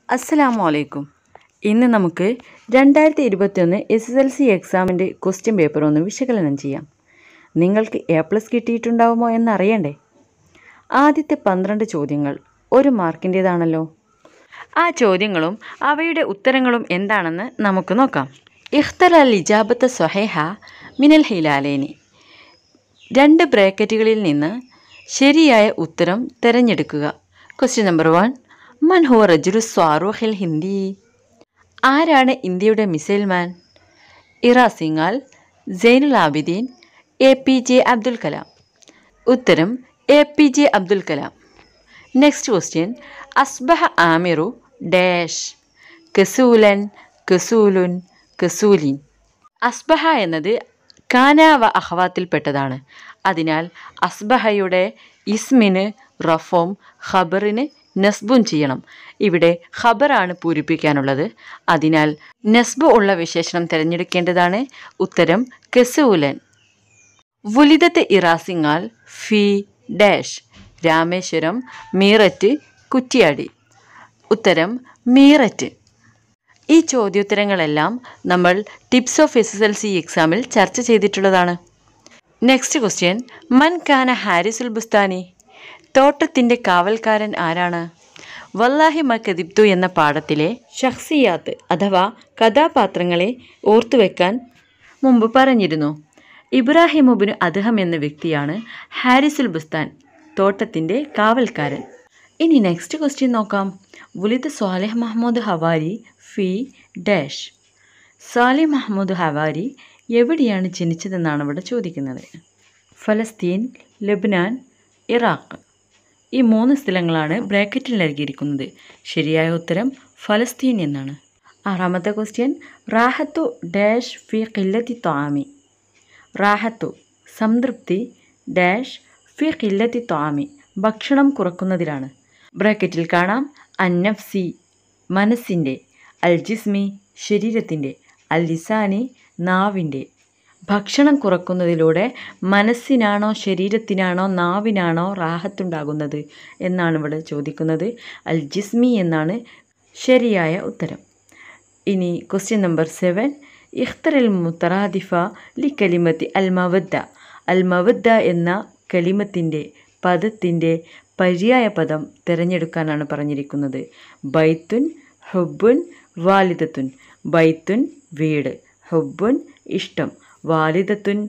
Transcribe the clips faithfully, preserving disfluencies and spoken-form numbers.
അസ്സലാമു അലൈക്കും. ഇന്ന് നമുക്ക് രണ്ടായിരത്തി ഇരുപത്തിയൊന്ന് എസ് എസ് എൽ സി എക്സാമിൻ്റെ ക്വസ്റ്റ്യൻ പേപ്പർ ഒന്ന് വിശകലനം ചെയ്യാം. നിങ്ങൾക്ക് എ പ്ലസ് കിട്ടിയിട്ടുണ്ടാവുമോ എന്നറിയണ്ടേ? ആദ്യത്തെ പന്ത്രണ്ട് ചോദ്യങ്ങൾ ഒരു മാർക്കിൻ്റേതാണല്ലോ. ആ ചോദ്യങ്ങളും അവയുടെ ഉത്തരങ്ങളും എന്താണെന്ന് നമുക്ക് നോക്കാം. ഇഖ്തർ അൽ ഇജാബത്ത സ്വഹൈഹ മിനൽ ഹിലാലേനി. രണ്ട് ബ്രാക്കറ്റുകളിൽ നിന്ന് ശരിയായ ഉത്തരം തിരഞ്ഞെടുക്കുക. ക്വസ്റ്റ്യൻ നമ്പർ വൺ, മൻ ഹുവ റജുലു സ്വാറൂഖിൽ ഹിന്ദി. ആരാണ് ഇന്ത്യയുടെ missile man? Ira Singhal, Zainul Abideen, A P J Abdul Kalam. ഉത്തരം A P J Abdul Kalam. Next question, അസ്ബഹ ആമിറു ഡാഷ്. കസൂലൻ, കസൂലുൻ, കസൂലിൻ. അസ്ബഹ എന്നത് കാന വ അഹ്വാത്തിൽപ്പെട്ടതാണ്. അതിനാൽ അസ്ബഹയുടെ ഇസ്മിന് റഫും ഖബറിന് നസ്ബും ചെയ്യണം. ഇവിടെ ഖബറാണ് പൂരിപ്പിക്കാനുള്ളത്. അതിനാൽ നസ്ബ് ഉള്ള വിശേഷണം തിരഞ്ഞെടുക്കേണ്ടതാണ്. ഉത്തരം കസൂലൻ. വുലിദത്ത് ഇറാസിങ്ങാൽ ഫി ഡാഷ്. രാമേശ്വരം, മീററ്റ്, കുറ്റിയാടി. ഉത്തരം മീററ്റ്. ഈ ചോദ്യോത്തരങ്ങളെല്ലാം നമ്മൾ tips of S S L C എക്സാമിൽ ചർച്ച ചെയ്തിട്ടുള്ളതാണ്. നെക്സ്റ്റ് ക്വസ്റ്റ്യൻ, മൻ കാന ഹാരിസുൽ ബുസ്താനി. തോട്ടത്തിൻ്റെ കാവൽക്കാരൻ ആരാണ്? വല്ലാഹി മ കദിബ്തു എന്ന പാഠത്തിലെ ഷഖ്സിയാത്ത് അഥവാ കഥാപാത്രങ്ങളെ ഓർത്തുവെക്കാൻ മുമ്പ് പറഞ്ഞിരുന്നു. ഇബ്രാഹിം ഇബ്നു അദ്ഹം എന്ന വ്യക്തിയാണ് ഹാരിസുൽ ബുസ്താൻ, തോട്ടത്തിൻ്റെ കാവൽക്കാരൻ. ഇനി നെക്സ്റ്റ് ക്വസ്റ്റ്യൻ നോക്കാം. വുലിദ് സ്വാലിഹ് മഹ്മൂദ് ഹവാരി ഫി ഡാഷ്. സാലിഹ് മഹ്മൂദ് ഹവാരി എവിടെയാണ് ജനിച്ചതെന്നാണ് ഇവിടെ ചോദിക്കുന്നത്. ഫലസ്തീൻ, ലബ്നാൻ, ഇറാഖ്. ഈ മൂന്ന് സ്ഥലങ്ങളാണ് ബ്രാക്കറ്റിൽ നൽകിയിരിക്കുന്നത്. ശരിയായ ഉത്തരം ഫലസ്തീൻ എന്നാണ്. ആറാമത്തെ ക്വസ്റ്റ്യൻ, റാഹത്തു ഡാഷ് ഫി ഖില്ലത്തി ത്വാമി. റാഹത്തു സംതൃപ്തി, ഡാഷ് ഫി ഖില്ലത്തി ത്വാമി ഭക്ഷണം കുറക്കുന്നതിലാണ്. ബ്രാക്കറ്റിൽ കാണാം അന്നഫ്സി മനസ്സിൻ്റെ, അൽ ജിസ്മി ശരീരത്തിൻ്റെ, അൽ ലിസാനി നാവിൻ്റെ. ഭക്ഷണം കുറക്കുന്നതിലൂടെ മനസ്സിനാണോ ശരീരത്തിനാണോ നാവിനാണോ റാഹത്തുണ്ടാകുന്നത് എന്നാണ് ഇവിടെ ചോദിക്കുന്നത്. അൽ ജിസ്മി എന്നാണ് ശരിയായ ഉത്തരം. ഇനി ക്വസ്റ്റ്യൻ നമ്പർ സെവൻ, ഇഖ്തറിൽ മുത്തറാദിഫ ലി കലിമത്തി അൽ മവദ്ദ. അൽ മവദ്ദ എന്ന കലിമത്തിൻ്റെ പദത്തിൻ്റെ പര്യായ പദം തിരഞ്ഞെടുക്കാനാണ് പറഞ്ഞിരിക്കുന്നത്. ബൈത്തുൻ, ഹുബ്ബുൻ, വാലിദത്തുൻ. ബൈത്തുൻ വീട്, ഹുബ്ബുൻ ഇഷ്ടം, വാലിദത്തുൻ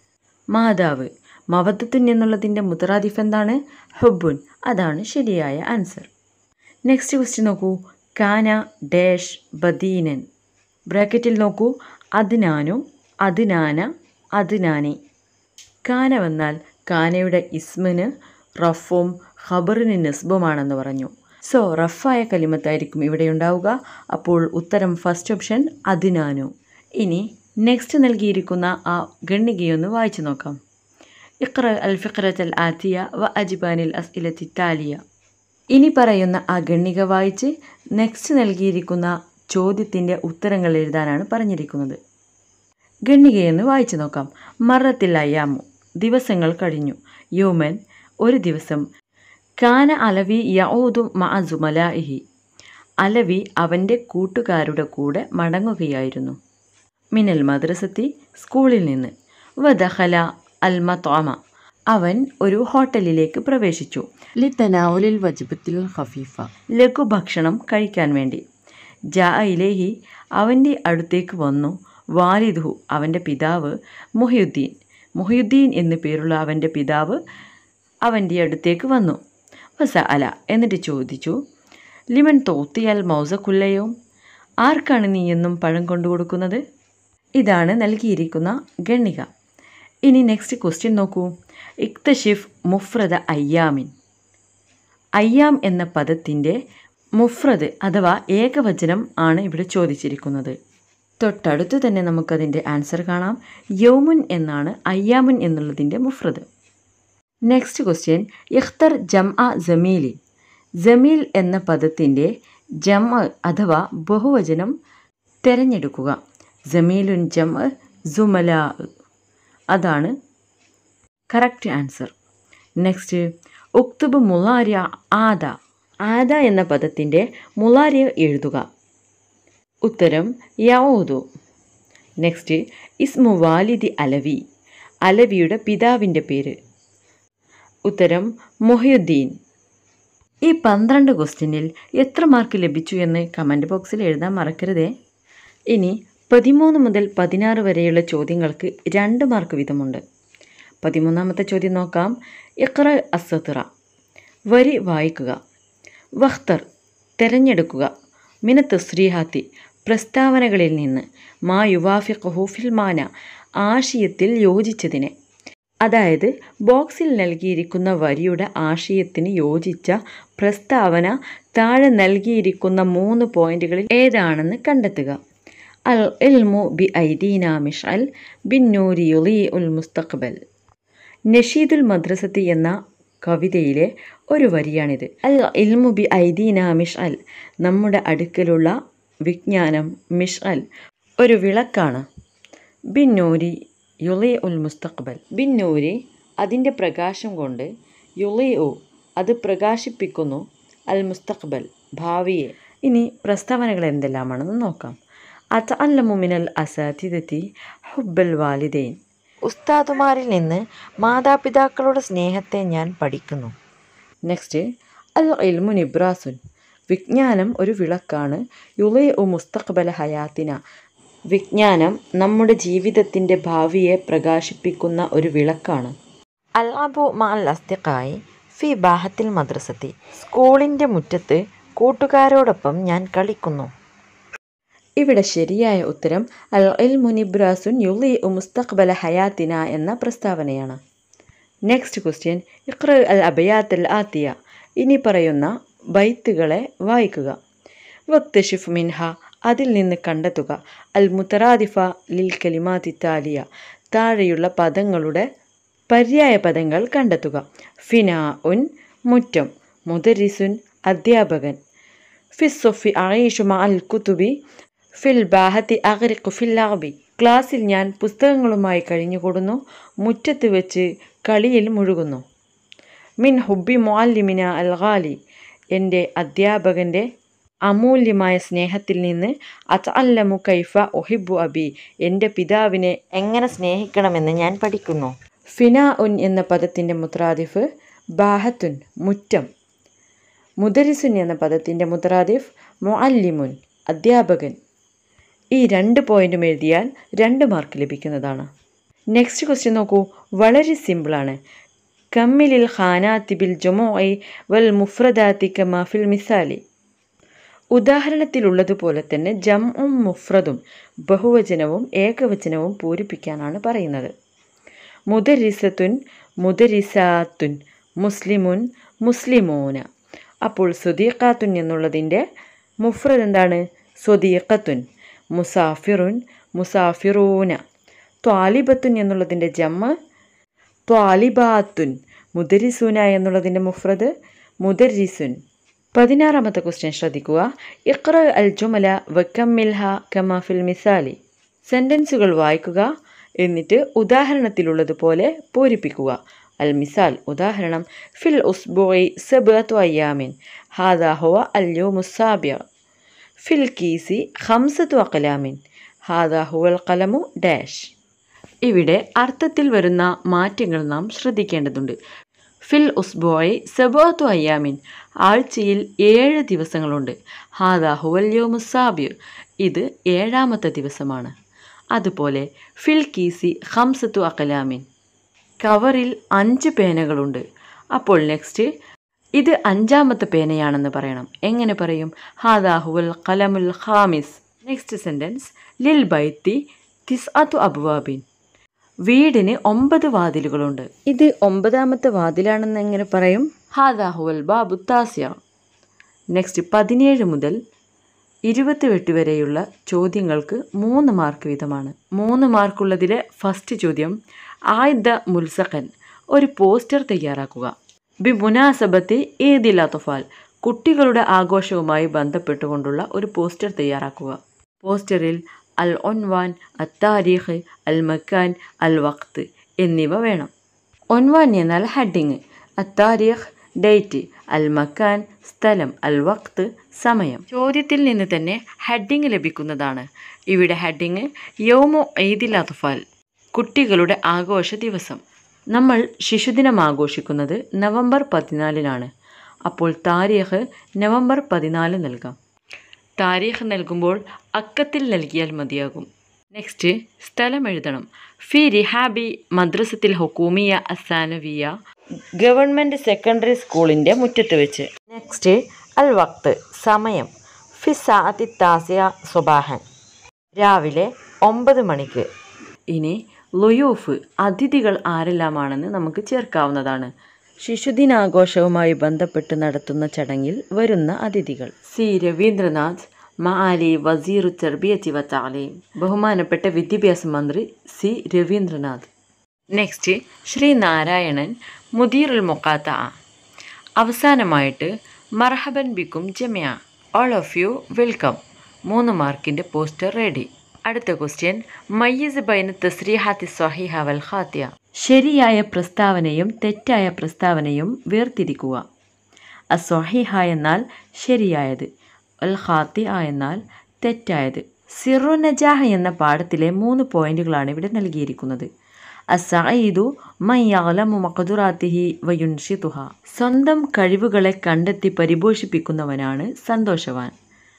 മാതാവ്. മവദ്ദത്തുൻ എന്നുള്ളതിൻ്റെ മുത്തറാദിഫ് എന്താണ്? ഹുബ്ബുൻ. അതാണ് ശരിയായ ആൻസർ. നെക്സ്റ്റ് ക്വസ്റ്റ്യൻ നോക്കൂ. കാന ഡാഷ് ബദീനൻ. ബ്രാക്കറ്റിൽ നോക്കൂ. അദ്നാനു, അദ്നാന, അദ്നാനി. കാന വന്നാൽ കാനയുടെ ഇസ്മിന് റഫും ഖബറിന് നസ്ബുമാണെന്ന് പറഞ്ഞു. സോ റഫായ കലിമത്തായിരിക്കും ഇവിടെ ഉണ്ടാവുക. അപ്പോൾ ഉത്തരം ഫസ്റ്റ് ഓപ്ഷൻ അദ്നാനു. ഇനി നെക്സ്റ്റ് നൽകിയിരിക്കുന്ന ആ ഖണ്ഡികയൊന്ന് വായിച്ചു നോക്കാം. ഇഖ്റ അൽ ഫിഖ്റത്ത് അൽ ആതിയ വ അജിബാനിൽ അസ്ഇലത്തി താലിയ. ഇനി പറയുന്ന ആ ഖണ്ഡിക വായിച്ച് നെക്സ്റ്റ് നൽകിയിരിക്കുന്ന ചോദ്യത്തിൻ്റെ ഉത്തരങ്ങൾ എഴുതാനാണ് പറഞ്ഞിരിക്കുന്നത്. ഖണ്ഡികയെന്ന് വായിച്ചു നോക്കാം. മറത്തിൽ അയ്യാമു ദിവസങ്ങൾ കഴിഞ്ഞു. യോമൻ ഒരു ദിവസം. കാന അലവി യഊദു മഅ സുമലാഇഹി. അലവി അവൻ്റെ കൂട്ടുകാരുടെ കൂടെ മടങ്ങുകയായിരുന്നു. മിനൽ മദ്രസത്തി സ്കൂളിൽ നിന്ന്. വദഖല അൽ മത്അമ അവൻ ഒരു ഹോട്ടലിലേക്ക് പ്രവേശിച്ചു. ലിതനാവുലിൽ വജ്ബത്തിൽ ഖഫീഫ ലഘുഭക്ഷണം കഴിക്കാൻ വേണ്ടി. ജാ ഇലൈഹി അവൻ്റെ അടുത്തേക്ക് വന്നു. വാലിദുഹു അവൻ്റെ പിതാവ്. മുഹിയുദ്ദീൻ മുഹിയുദ്ദീൻ എന്നു പേരുള്ള അവൻ്റെ പിതാവ് അവൻ്റെ അടുത്തേക്ക് വന്നു. വസ അല എന്നിട്ട് ചോദിച്ചു, ലിമൻ തോത്തിയാൽ മൗസക്കുല്ലയോ ആർക്കാണ് നീ എന്നും പഴം കൊണ്ടു കൊടുക്കുന്നത്? ഇതാണ് നൽകിയിരിക്കുന്ന ഖണ്ഡിക. ഇനി നെക്സ്റ്റ് ക്വസ്റ്റ്യൻ നോക്കൂ. ഇക്തഷിഫ് മുഫ്രദ അയ്യാമിൻ. അയ്യാം എന്ന പദത്തിൻ്റെ മുഫ്രദ് അഥവാ ഏകവചനം ആണ് ഇവിടെ ചോദിച്ചിരിക്കുന്നത്. തൊട്ടടുത്ത് തന്നെ നമുക്കതിൻ്റെ ആൻസർ കാണാം. യൗമുൻ എന്നാണ് അയ്യാമുൻ എന്നുള്ളതിൻ്റെ മുഫ്രദ്. നെക്സ്റ്റ് ക്വസ്റ്റ്യൻ, ഇഖ്തർ ജംഅ ജമീലി. ജമീൽ എന്ന പദത്തിൻ്റെ ജംഅ അഥവാ ബഹുവചനം തിരഞ്ഞെടുക്കുക. ജമീലുൻ ജംഅ സുമലാ അതാണ് കറക്റ്റ് ആൻസർ. നെക്സ്റ്റ്, ഉക്തുബ് മുളാരിഅ ആദ. ആദ എന്ന പദത്തിൻ്റെ മുളാരി എഴുതുക. ഉത്തരം യഊദു. നെക്സ്റ്റ്, ഇസ്മു വാലിദി അലവി, അലവിയുടെ പിതാവിൻ്റെ പേര്. ഉത്തരം മുഹ്യുദ്ദീൻ. ഈ പന്ത്രണ്ട് ക്വസ്റ്റ്യനിൽ എത്ര മാർക്ക് ലഭിച്ചു എന്ന് കമൻറ്റ് ബോക്സിൽ എഴുതാൻ മറക്കരുതേ. ഇനി പതിമൂന്ന് മുതൽ പതിനാറ് വരെയുള്ള ചോദ്യങ്ങൾക്ക് രണ്ട് മാർക്ക് വീതമുണ്ട്. പതിമൂന്നാമത്തെ ചോദ്യം നോക്കാം. ഇഖ്റ അസ്സത്റ, വരി വായിക്കുക. വഖ്തർ, തിരഞ്ഞെടുക്കുക. മിന തസ്രീഹാത്തി, പ്രസ്താവനകളിൽ നിന്ന്. മാ യുവാഫിഖുഹു ഫിൽ മാന, ആശയത്തിൽ യോജിച്ചതിനെ. അതായത് ബോക്സിൽ നൽകിയിരിക്കുന്ന വരിയുടെ ആശയത്തിന് യോജിച്ച പ്രസ്താവന താഴെ നൽകിയിരിക്കുന്ന മൂന്ന് പോയിന്റുകളിൽ ഏതാണെന്ന് കണ്ടെത്തുക. അൽ ഇൽമു ബി ഐദീന മിഷ്അൽ ബിൻ നൂരി യുളീഉൽ മുസ്തഖ്ബൽ. നഷീദുൽ മദ്രസത്തി എന്ന കവിതയിലെ ഒരു വരിയാണിത്. അൽ ഇൽമു ബി ഐദീന മിഷ്അൽ, നമ്മുടെ അടുക്കലുള്ള വിജ്ഞാനം മിഷ്അൽ, ഒരു വിളക്കാണ്. ബിൻ നൂരി യുളീ ഉൽ മുസ്തഖ്ബൽ, ബിൻ നൂരി അതിൻ്റെ പ്രകാശം കൊണ്ട്, യുളീ ഉ അത് പ്രകാശിപ്പിക്കുന്നു, അൽ മുസ്തഖ്ബൽ ഭാവിയെ. ഇനി പ്രസ്താവനകൾ എന്തെല്ലാമാണെന്ന് നോക്കാം. അതഅല്ലമു മിനൽ അസാതിദതി ഹുബ്ബൽ വാലിദൈൻ, ഉസ്താദുമാരിൽ നിന്ന് മാതാപിതാക്കളുടെ സ്നേഹത്തെ ഞാൻ പഠിക്കുന്നു. നെക്സ്റ്റ്, അൽ ഇൽമു നിബ്രാസുൻ, വിജ്ഞാനം ഒരു വിളക്കാണ്. യുളീ ഉ മുസ്തഖ്ബല ഹയാത്തിന, വിജ്ഞാനം നമ്മുടെ ജീവിതത്തിൻ്റെ ഭാവിയെ പ്രകാശിപ്പിക്കുന്ന ഒരു വിളക്കാണ്. അൽ അബു മഅൽ അസ്തിഖായി ഫി ബാഹത്തിൽ മദ്രസത്തി, സ്കൂളിൻ്റെ മുറ്റത്ത് കൂട്ടുകാരോടൊപ്പം ഞാൻ കളിക്കുന്നു. ഇവിടെ ശരിയായ ഉത്തരം അൽ ഇൽമു നിബ്രാസുൻ യുളീ ഉ മുസ്തഖ്ബല ഹയാത്തിന എന്ന പ്രസ്താവനയാണ്. Next question. ഇഖ്റ അൽ അബയാത്ത് അൽ ആത്തിയ, ഇനി പറയുന്ന ബൈത്തുകളെ വായിക്കുക. വക്തശിഫ് മിൻഹ, അതിൽ നിന്ന് കണ്ടെത്തുക. അൽ മുതറാദിഫ ലിൽ കലിമാതി താലിയ, താഴെയുള്ള പദങ്ങളുടെ പര്യായ പദങ്ങൾ കണ്ടെത്തുക. ഫിനാ ഉൻ, മുറ്റം. മുദരിസുൻ, അധ്യാപകൻ. ഫിസ്സൊഫി അഈഷു മഅൽ കുതുബി ഫിൽ ബാഹത്തി അഗ്രിഖു ഫിൽ ലഅബി, ക്ലാസ്സിൽ ഞാൻ പുസ്തകങ്ങളുമായി കഴിഞ്ഞുകൂടുന്നു, മുറ്റത്ത് വെച്ച് കളിയിൽ മുഴുകുന്നു. മിൻ ഹുബ്ബി മുഅല്ലിമിന അൽ ഗാലി, എൻ്റെ അധ്യാപകൻ്റെ അമൂല്യമായ സ്നേഹത്തിൽ നിന്ന്. അതഅല്ലമു കൈഫ ഉഹിബ്ബു അബി, എൻ്റെ പിതാവിനെ എങ്ങനെ സ്നേഹിക്കണമെന്ന് ഞാൻ പഠിക്കുന്നു. ഫിനാ ഉൻ എന്ന പദത്തിൻ്റെ മുത്രാദിഫ് ബാഹത്തുൻ, മുറ്റം. മുദരിസുൻ എന്ന പദത്തിൻ്റെ മുത്രാദിഫ് മുഅല്ലിമുൻ, അധ്യാപകൻ. ഈ രണ്ട് പോയിന്റും എഴുതിയാൽ രണ്ട് മാർക്ക് ലഭിക്കുന്നതാണ്. നെക്സ്റ്റ് ക്വസ്റ്റ്യൻ നോക്കൂ, വളരെ സിമ്പിളാണ്. കമ്മിലിൽ ഖാനാത്തി ബിൽ ജുമുഇ വൽ മുഫ്രദാത്തി കമാ ഫിൽ മിസാലി, ഉദാഹരണത്തിലുള്ളതുപോലെ തന്നെ ജംഉം മുഫ്രദും ബഹുവചനവും ഏകവചനവും പൂരിപ്പിക്കാനാണ് പറയുന്നത്. മുദരിസത്തുൻ, മുദരിസാത്തുൻ, മുസ്ലിമുൻ, മുസ്ലിമൂന. അപ്പോൾ സ്വദീഖാത്തുൻ എന്നുള്ളതിൻ്റെ മുഫ്രദ് എന്താണ്? സ്വദീഖത്തുൻ. മുസാഫിറുൻ, മുസാഫിറൂന. ത്വാലിബത്തുൻ എന്നുള്ളതിൻ്റെ ജമ്മ ത്വാലിബാത്തുൻ. മുദരിസൂന എന്നുള്ളതിൻ്റെ മുഫ്രദ് മുദരിസുൻ. പതിനാറാമത്തെ ക്വസ്റ്റ്യൻ ശ്രദ്ധിക്കുക. ഇഖ്റ അൽ ജുമല വക്കമ്മിൽഹ കമാ ഫിൽ മിസാലി, സെൻറ്റൻസുകൾ വായിക്കുക, എന്നിട്ട് ഉദാഹരണത്തിലുള്ളതുപോലെ പൂരിപ്പിക്കുക. അൽ മിസാൽ, ഉദാഹരണം. ഫിൽ ഉസ്ബുഇ സബ്അതു അയ്യാമിൻ ഹാദാ ഹുവ അൽ യൗമു സാബിഅ. ഫിൽ കീസി ഖംസതു അഖ്ലാമിൻ ഹാദാ ഹുവൽ ഖലമു ഡാഷ്. ഇവിടെ അർത്ഥത്തിൽ വരുന്ന മാറ്റങ്ങൾ നാം ശ്രദ്ധിക്കേണ്ടതുണ്ട്. ഫിൽ ഉസ്ബുഇ സബ്അതു അയ്യാമിൻ, ആഴ്ചയിൽ ഏഴ് ദിവസങ്ങളുണ്ട്. ഹാദാ ഹുവൽ യൗമു സാബിഅ, ഇത് ഏഴാമത്തെ ദിവസമാണ്. അതുപോലെ ഫിൽ കീസി ഖംസതു അഖ്ലാമിൻ, കവറിൽ അഞ്ച് പേനകളുണ്ട്. അപ്പോൾ നെക്സ്റ്റ് ഇത് അഞ്ചാമത്തെ പേനയാണെന്ന് പറയണം. എങ്ങനെ പറയും? ഹാദാ ഹുവൽ ഖലമുൽ ഖാമിസ്. Next sentence. ലിൽ ബൈത്തി തിസ്അതു അബ്വാബിൻ, വീടിന് ഒമ്പത് വാതിലുകളുണ്ട്. ഇത് ഒമ്പതാമത്തെ വാതിലാണെന്ന് എങ്ങനെ പറയും? ഹാദാ ഹുവൽ ബാബു താസിയ. നെക്സ്റ്റ് പതിനേഴ് മുതൽ ഇരുപത്തിയെട്ട് വരെയുള്ള ചോദ്യങ്ങൾക്ക് മൂന്ന് മാർക്ക് വീതമാണ്. മൂന്ന് മാർക്കുള്ളതിലെ ഫസ്റ്റ് ചോദ്യം, ആയിദ മുൽസഖൻ, ഒരു പോസ്റ്റർ തയ്യാറാക്കുക. ബി മുനാസബത്തി ഈദിൽ അത്ഫാൽ, കുട്ടികളുടെ ആഘോഷവുമായി ബന്ധപ്പെട്ടുകൊണ്ടുള്ള ഒരു പോസ്റ്റർ തയ്യാറാക്കുക. പോസ്റ്ററിൽ അൽ ഒൻവാൻ, അത്താരീഖ്, അൽ മക്കാൻ, അൽ വഖ്ത് എന്നിവ വേണം. ഒൻവാൻ എന്നാൽ ഹെഡിങ്, അത്താരീഖ് ഡേറ്റ്, അൽ മക്കാൻ സ്ഥലം, അൽ വക്ത് സമയം. ചോദ്യത്തിൽ നിന്ന് തന്നെ ഹെഡിങ് ലഭിക്കുന്നതാണ്. ഇവിടെ ഹെഡിങ് യൗമു ഈദിൽ അത്ഫാൽ, കുട്ടികളുടെ ആഘോഷ ദിവസം. നമ്മൾ ശിശുദിനം ആഘോഷിക്കുന്നത് നവംബർ പതിനാലിനാണ്. അപ്പോൾ താരീഖ് നവംബർ പതിനാല് നൽകാം. താരീഖ് നൽകുമ്പോൾ അക്കത്തിൽ നൽകിയാൽ മതിയാകും. നെക്സ്റ്റ് സ്ഥലം എഴുതണം. ഫി റിഹാബി മദ്രസത്തിൽ ഹുക്കൂമിയ അസാനവിയ, ഗവൺമെൻറ് സെക്കൻഡറി സ്കൂളിൻ്റെ മുറ്റത്ത് വെച്ച്. നെക്സ്റ്റ് അൽ വക്ത് സമയം. ഫി സാഅത്തി താസിയ സുബാഹൻ, രാവിലെ ഒമ്പത് മണിക്ക്. ഇനി ലുയൂഫ് അതിഥികൾ ആരെല്ലാമാണെന്ന് നമുക്ക് ചേർക്കാവുന്നതാണ്. ശിശുദിനാഘോഷവുമായി ബന്ധപ്പെട്ട് നടത്തുന്ന ചടങ്ങിൽ വരുന്ന അതിഥികൾ. സി രവീന്ദ്രനാഥ്, മആലി വസീറു തർബിയത്തി വ തഅലീം, ബഹുമാനപ്പെട്ട വിദ്യാഭ്യാസ മന്ത്രി സി രവീന്ദ്രനാഥ്. നെക്സ്റ്റ് ശ്രീനാരായണൻ, മുദീറുൽ മുഖാത്തഅ. അവസാനമായിട്ട് മർഹബൻ ബിക്കും ജമിയ, ഓൾ ഓഫ് യു വെൽക്കം. മൂന്ന് മാർക്കിൻ്റെ പോസ്റ്റർ റെഡി. അടുത്ത ക്വസ്റ്റ്യൻ, മയ്യിസ് ബൈന തസ്രീഹാത്തി സ്വഹീഹ വൽ ഖാത്തിയ, ശരിയായ പ്രസ്താവനയും തെറ്റായ പ്രസ്താവനയും വേർതിരിക്കുക. അസ്വഹീഹ എന്നാൽ ശരിയായത്, അൽ ഖാത്തിഅ എന്നാൽ തെറ്റായത്. സിറു നജാഹ് എന്ന പാഠത്തിലെ മൂന്ന് പോയിന്റുകളാണ് ഇവിടെ നൽകിയിരിക്കുന്നത്. അസ്സഈദു മൻ യഅലമു മഖ്ദുറാത്തിഹി വയുൻഷിതുഹ, സ്വന്തം കഴിവുകളെ കണ്ടെത്തി പരിപോഷിപ്പിക്കുന്നവനാണ് സന്തോഷവാൻ.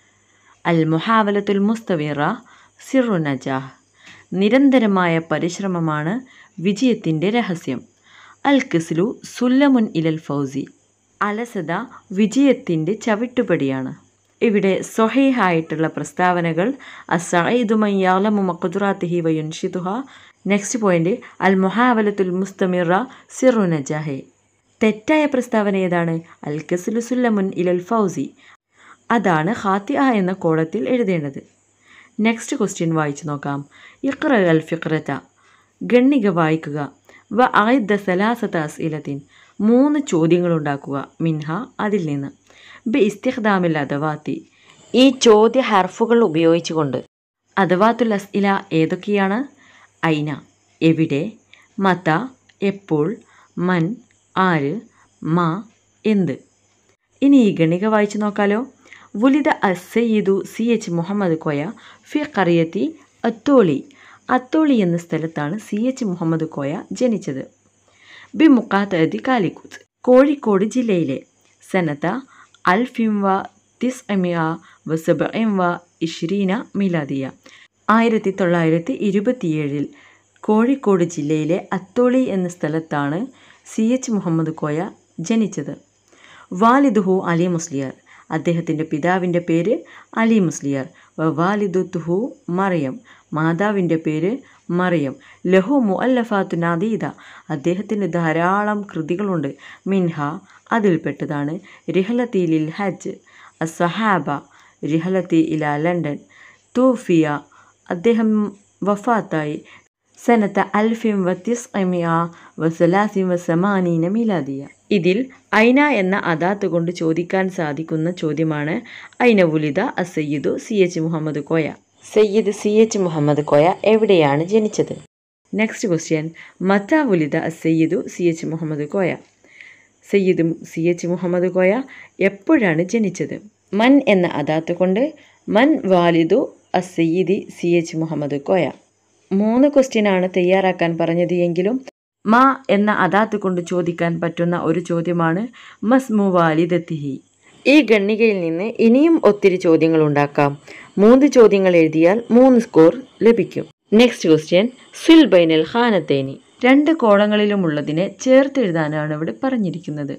അൽ മുഹാവലത്തുൽ മുസ്തവിറ സിറു നജാഹ്, നിരന്തരമായ പരിശ്രമമാണ് വിജയത്തിൻ്റെ രഹസ്യം. അൽ കിസ്ലു സുല്ലമുൻ ഇലൽ ഫൗസി, അലസത വിജയത്തിൻ്റെ ചവിട്ടുപടിയാണ്. ഇവിടെ സ്വഹീഹായിട്ടുള്ള പ്രസ്താവനകൾ അസ്സഈദു മൻ യഅലമു മഖ്ദുറാത്തിഹി വയുൻഷിതുഹ. നെക്സ്റ്റ് പോയിന്റ് അൽ മുഹാവലത്തുൽ മുസ്തമിറ സിറു നജാഹി. തെറ്റായ പ്രസ്താവന ഏതാണ്? അൽ കിസ്ലു സുല്ലമുൻ ഇലൽ ഫൗസി, അതാണ് ഖാത്തിഅ എന്ന കോളത്തിൽ എഴുതേണ്ടത്. നെക്സ്റ്റ് ക്വസ്റ്റ്യൻ വായിച്ചു നോക്കാം. ഇഖ്റ അൽ ഫിഖ്റത, ഗണ്ണിക വായിക്കുക. വ അഇദ്ദ സലാസത അസ്ഇലത്തിൻ, മൂന്ന് ചോദ്യങ്ങൾ ഉണ്ടാക്കുക. മിൻഹ, അതിൽ നിന്ന്. ബി ഇസ്തിഖ്ദാമിൽ അദവാത്തി, ഈ ചോദ്യ ഹർഫുകൾ ഉപയോഗിച്ചുകൊണ്ട്. അദവാത്തുൽ അസ്ഇല ഏതൊക്കെയാണ്? ഐന, എവിടെ. മത, എപ്പോൾ. മൻ, ആര്. മാ, എന്ത്. ഇനി ഈ ഗണിക വായിച്ചു നോക്കാലോ. വുലിദ അസ്സയ്യിദു സി എച്ച് മുഹമ്മദ് കോയ ഫി ഖറിയത്തി അത്തോളി, അത്തോളി എന്ന സ്ഥലത്താണ് സി എച്ച് മുഹമ്മദ് കോയ ജനിച്ചത്. ബി മുഖാത്തഅതി കാലിക്കുത്ത്, കോഴിക്കോട് ജില്ലയിലെ. സനത അൽഫിം വ തിസ്അമിയ വ സബഇൻ വ ഇശ്രീന മിലാദിയ, ആയിരത്തി തൊള്ളായിരത്തി ഇരുപത്തിയേഴിൽ കോഴിക്കോട് ജില്ലയിലെ അത്തോളി എന്ന സ്ഥലത്താണ് സി എച്ച് മുഹമ്മദ് കോയ ജനിച്ചത്. വാലിദുഹു അലി മുസ്ലിയാർ, അദ്ദേഹത്തിൻ്റെ പിതാവിൻ്റെ പേര് അലി മുസ്ലിയാർ. വ വാലിദുത്തുഹു മറിയം, മാതാവിൻ്റെ പേര് മറിയം. ലഹു മുഅല്ലഫാത്തു നദീദ, അദ്ദേഹത്തിന് ധാരാളം കൃതികളുണ്ട്. മിൻഹ, അതിൽപ്പെട്ടതാണ് റിഹലത്തി ലിൽ ഹജ്ജ്, അസ്സഹാബ, റിഹലത്തി ഇല ലണ്ടൻ. തൂഫിയ, അദ്ദേഹം വഫാത്തായി. സനത്ത അൽഫിം വ തിസ്അമിയ വ സലാസിൻ വ സമാനീന മിലാദിയ. ഇതിൽ ഐന എന്ന അദാത്ത് കൊണ്ട് ചോദിക്കാൻ സാധിക്കുന്ന ചോദ്യമാണ് ഐന വുലിദ അസയ്യിദു C H Muhammad Koya, Sayyid C H Muhammad Koya എവിടെയാണ് ജനിച്ചത്. നെക്സ്റ്റ് ക്വസ്റ്റ്യൻ, മത വുലിദ അസയ്യിദു C H Muhammad Koya, Sayyid C H Muhammad Koya എപ്പോഴാണ് ജനിച്ചത്. മൻ എന്ന അദാത്ത് കൊണ്ട് മൻ വാലിദു അസയ്യിദി സി എച്ച് മുഹമ്മദ് കോയ. മൂന്ന് ക്വസ്റ്റ്യനാണ് തയ്യാറാക്കാൻ പറഞ്ഞത് എങ്കിലും മാ എന്ന അദാത്ത് കൊണ്ട് ചോദിക്കാൻ പറ്റുന്ന ഒരു ചോദ്യമാണ് മസ്മു വാലിദത്തിഹി. ഈ ഗണ്ണികയിൽ നിന്ന് ഇനിയും ഒത്തിരി ചോദ്യങ്ങൾ ഉണ്ടാക്കാം. മൂന്ന് ചോദ്യങ്ങൾ എഴുതിയാൽ മൂന്ന് സ്കോർ ലഭിക്കും. നെക്സ്റ്റ് ക്വസ്റ്റ്യൻ, സ്വിൽ ബൈനൽ ഖാനത്തൈനി, രണ്ട് കോളങ്ങളിലുമുള്ളതിനെ ചേർത്തെഴുതാനാണ് ഇവിടെ പറഞ്ഞിരിക്കുന്നത്.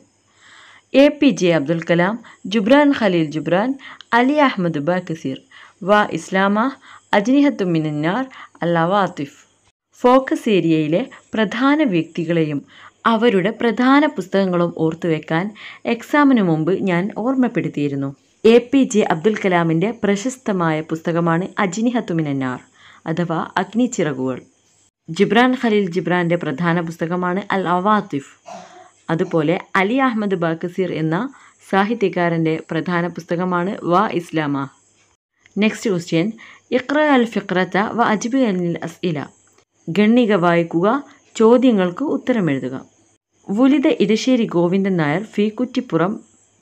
A P J Abdul Kalam, Gibran Khalil Gibran, Ali Ahmed Bakathir. വ ഇസ്ലാമ അജ്നിഹത്തു മിനന്നാർ അൽ അവാത്തിഫ്. ഫോക്കസ് ഏരിയയിലെ പ്രധാന വ്യക്തികളെയും അവരുടെ പ്രധാന പുസ്തകങ്ങളും ഓർത്തുവെക്കാൻ എക്സാമിന് മുമ്പ് ഞാൻ ഓർമ്മപ്പെടുത്തിയിരുന്നു. എ പി ജെ അബ്ദുൽ കലാമിൻ്റെ പ്രശസ്തമായ പുസ്തകമാണ് അജ്നിഹത്തു മിനന്നാർ അഥവാ അഗ്നിച്ചിറകുകൾ. ജിബ്രാൻ ഖലീൽ ജിബ്രാൻ്റെ പ്രധാന പുസ്തകമാണ് അൽ അവാത്തിഫ്. അതുപോലെ അലി അഹമ്മദ് ബാക്കസീർ എന്ന സാഹിത്യകാരൻ്റെ പ്രധാന പുസ്തകമാണ് വ ഇസ്ലാമ. നെക്സ്റ്റ് ക്വസ്റ്റ്യൻ, ഇഖ്റ അൽ ഫിഖ്റത വ അജ്ബി അനിൽ അസ്ഇല, ഗണ്ണിക വായിക്കുക, ചോദ്യങ്ങൾക്ക് ഉത്തരമെഴുതുക. വുലിദ ഇടശ്ശേരി ഗോവിന്ദൻ നായർ ഫി കുറ്റിപ്പുറം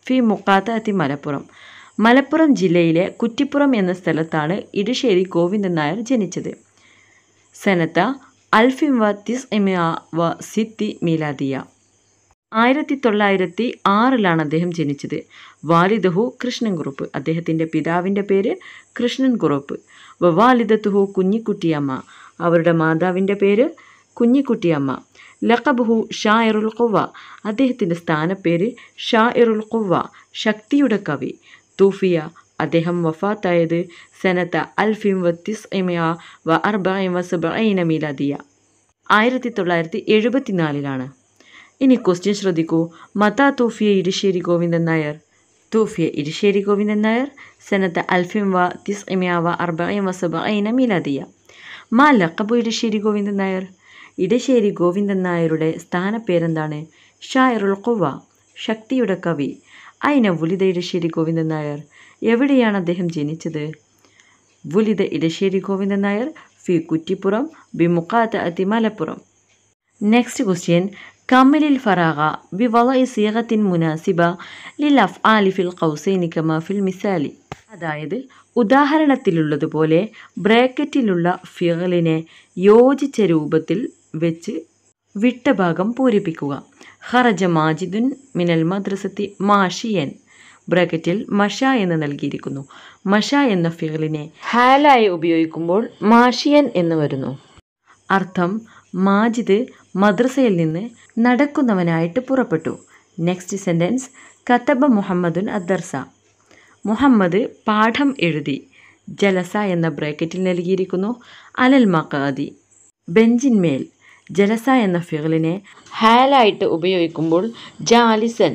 ഫി മുഖാത്തഅത്തി മലപ്പുറം. മലപ്പുറം ജില്ലയിലെ കുറ്റിപ്പുറം എന്ന സ്ഥലത്താണ് ഇടശ്ശേരി ഗോവിന്ദൻ നായർ ജനിച്ചത്. സനത്ത അൽഫിം വ തിസ്ഇമിഅ വ സിത്തി മീലാദിയ. ആയിരത്തി തൊള്ളായിരത്തി ആറിലാണ് അദ്ദേഹം ജനിച്ചത്. വാലിദഹു കൃഷ്ണൻ കുറുപ്പ്. അദ്ദേഹത്തിൻ്റെ പിതാവിൻ്റെ പേര് കൃഷ്ണൻ കുറുപ്പ്. വ വാലിദത്തുഹു കുഞ്ഞിക്കുട്ടിയമ്മ. അവരുടെ മാതാവിൻ്റെ പേര് കുഞ്ഞിക്കുട്ടിയമ്മ. ലഖബുഹു ഷാഇറുൽ ഖുവ. അദ്ദേഹത്തിൻ്റെ സ്ഥാനപ്പേര് ഷാഇറുൽ ഖുവ, ശക്തിയുടെ കവി. തൂഫിയ. അദ്ദേഹം വഫാത്തായത് സനത്ത അൽഫിം വ തിസ്ഇമിഅ വ അർബഇൻ വ സബഈന മീലാദിയ. ആയിരത്തി തൊള്ളായിരത്തി എഴുപത്തിനാലിലാണ്. ഇനി ക്വസ്റ്റ്യൻ ശ്രദ്ധിക്കൂ. മതാ തൂഫിയ ഇടശ്ശേരി ഗോവിന്ദൻ നായർ. തൂഫിയ ഇടശ്ശേരി ഗോവിന്ദൻ നായർ സനത്ത അൽഫിം വ തിസ്ഇമിഅ വ അർബഈൻ വ സബഈന മീലാദിയ. മാ ലഖബു ഇടശ്ശേരി ഗോവിന്ദൻ നായർ. ഇടശ്ശേരി ഗോവിന്ദൻ നായരുടെ സ്ഥാനപ്പേരെന്താണ്? ഷാഇറുൽ ഖുവ, ശക്തിയുടെ കവി. അയിന വുലിദ ഇടശ്ശേരി ഗോവിന്ദൻ നായർ. എവിടെയാണ് അദ്ദേഹം ജനിച്ചത്? വുലിദ ഇടശ്ശേരി ഗോവിന്ദൻ നായർ ഫി കുറ്റിപ്പുറം ബി മുഖാത്തഅത്തി മലപ്പുറം. Next question. കമ്മിലിൽ ഫറാഗ ബി വളഇ സിഗത്തിൻ മുനാസിബ ലിൽ അഫ്ആലി ഫിൽ ഖൗസൈനി കമാ ഫിൽ മിസാലി. അതായത് ഉദാഹരണത്തിലുള്ളതുപോലെ ബ്രാക്കറ്റിലുള്ള ഫിഅലിനെ യോജിച്ച രൂപത്തിൽ വെച്ച് വിട്ട ഭാഗം പൂരിപ്പിക്കുക. ഖറജ മാജിദുൻ മിനൽ മദ്രസത്തി മാഷിയൻ. ബ്രാക്കറ്റിൽ മഷ എന്ന് നൽകിയിരിക്കുന്നു. മഷ എന്ന ഫിഅലിനെ ഹാലായി ഉപയോഗിക്കുമ്പോൾ മാഷിയൻ എന്ന് വരുന്നു. അർത്ഥം മാജിദ് മദ്രസയിൽ നിന്ന് നടക്കുന്നവനായിട്ട് പുറപ്പെട്ടു. Next sentence. കതബ മുഹമ്മദുൻ അദ്ദർസ. മുഹമ്മദ് പാഠം എഴുതി. ജലസ എന്ന ബ്രാക്കറ്റിൽ നൽകിയിരിക്കുന്നു. അലൽ മഖാദി, ബെഞ്ചിന്മേൽ. ജലസ എന്ന ഫിഅലിനെ ഹാലായിട്ട് ഉപയോഗിക്കുമ്പോൾ ജാലിസൻ.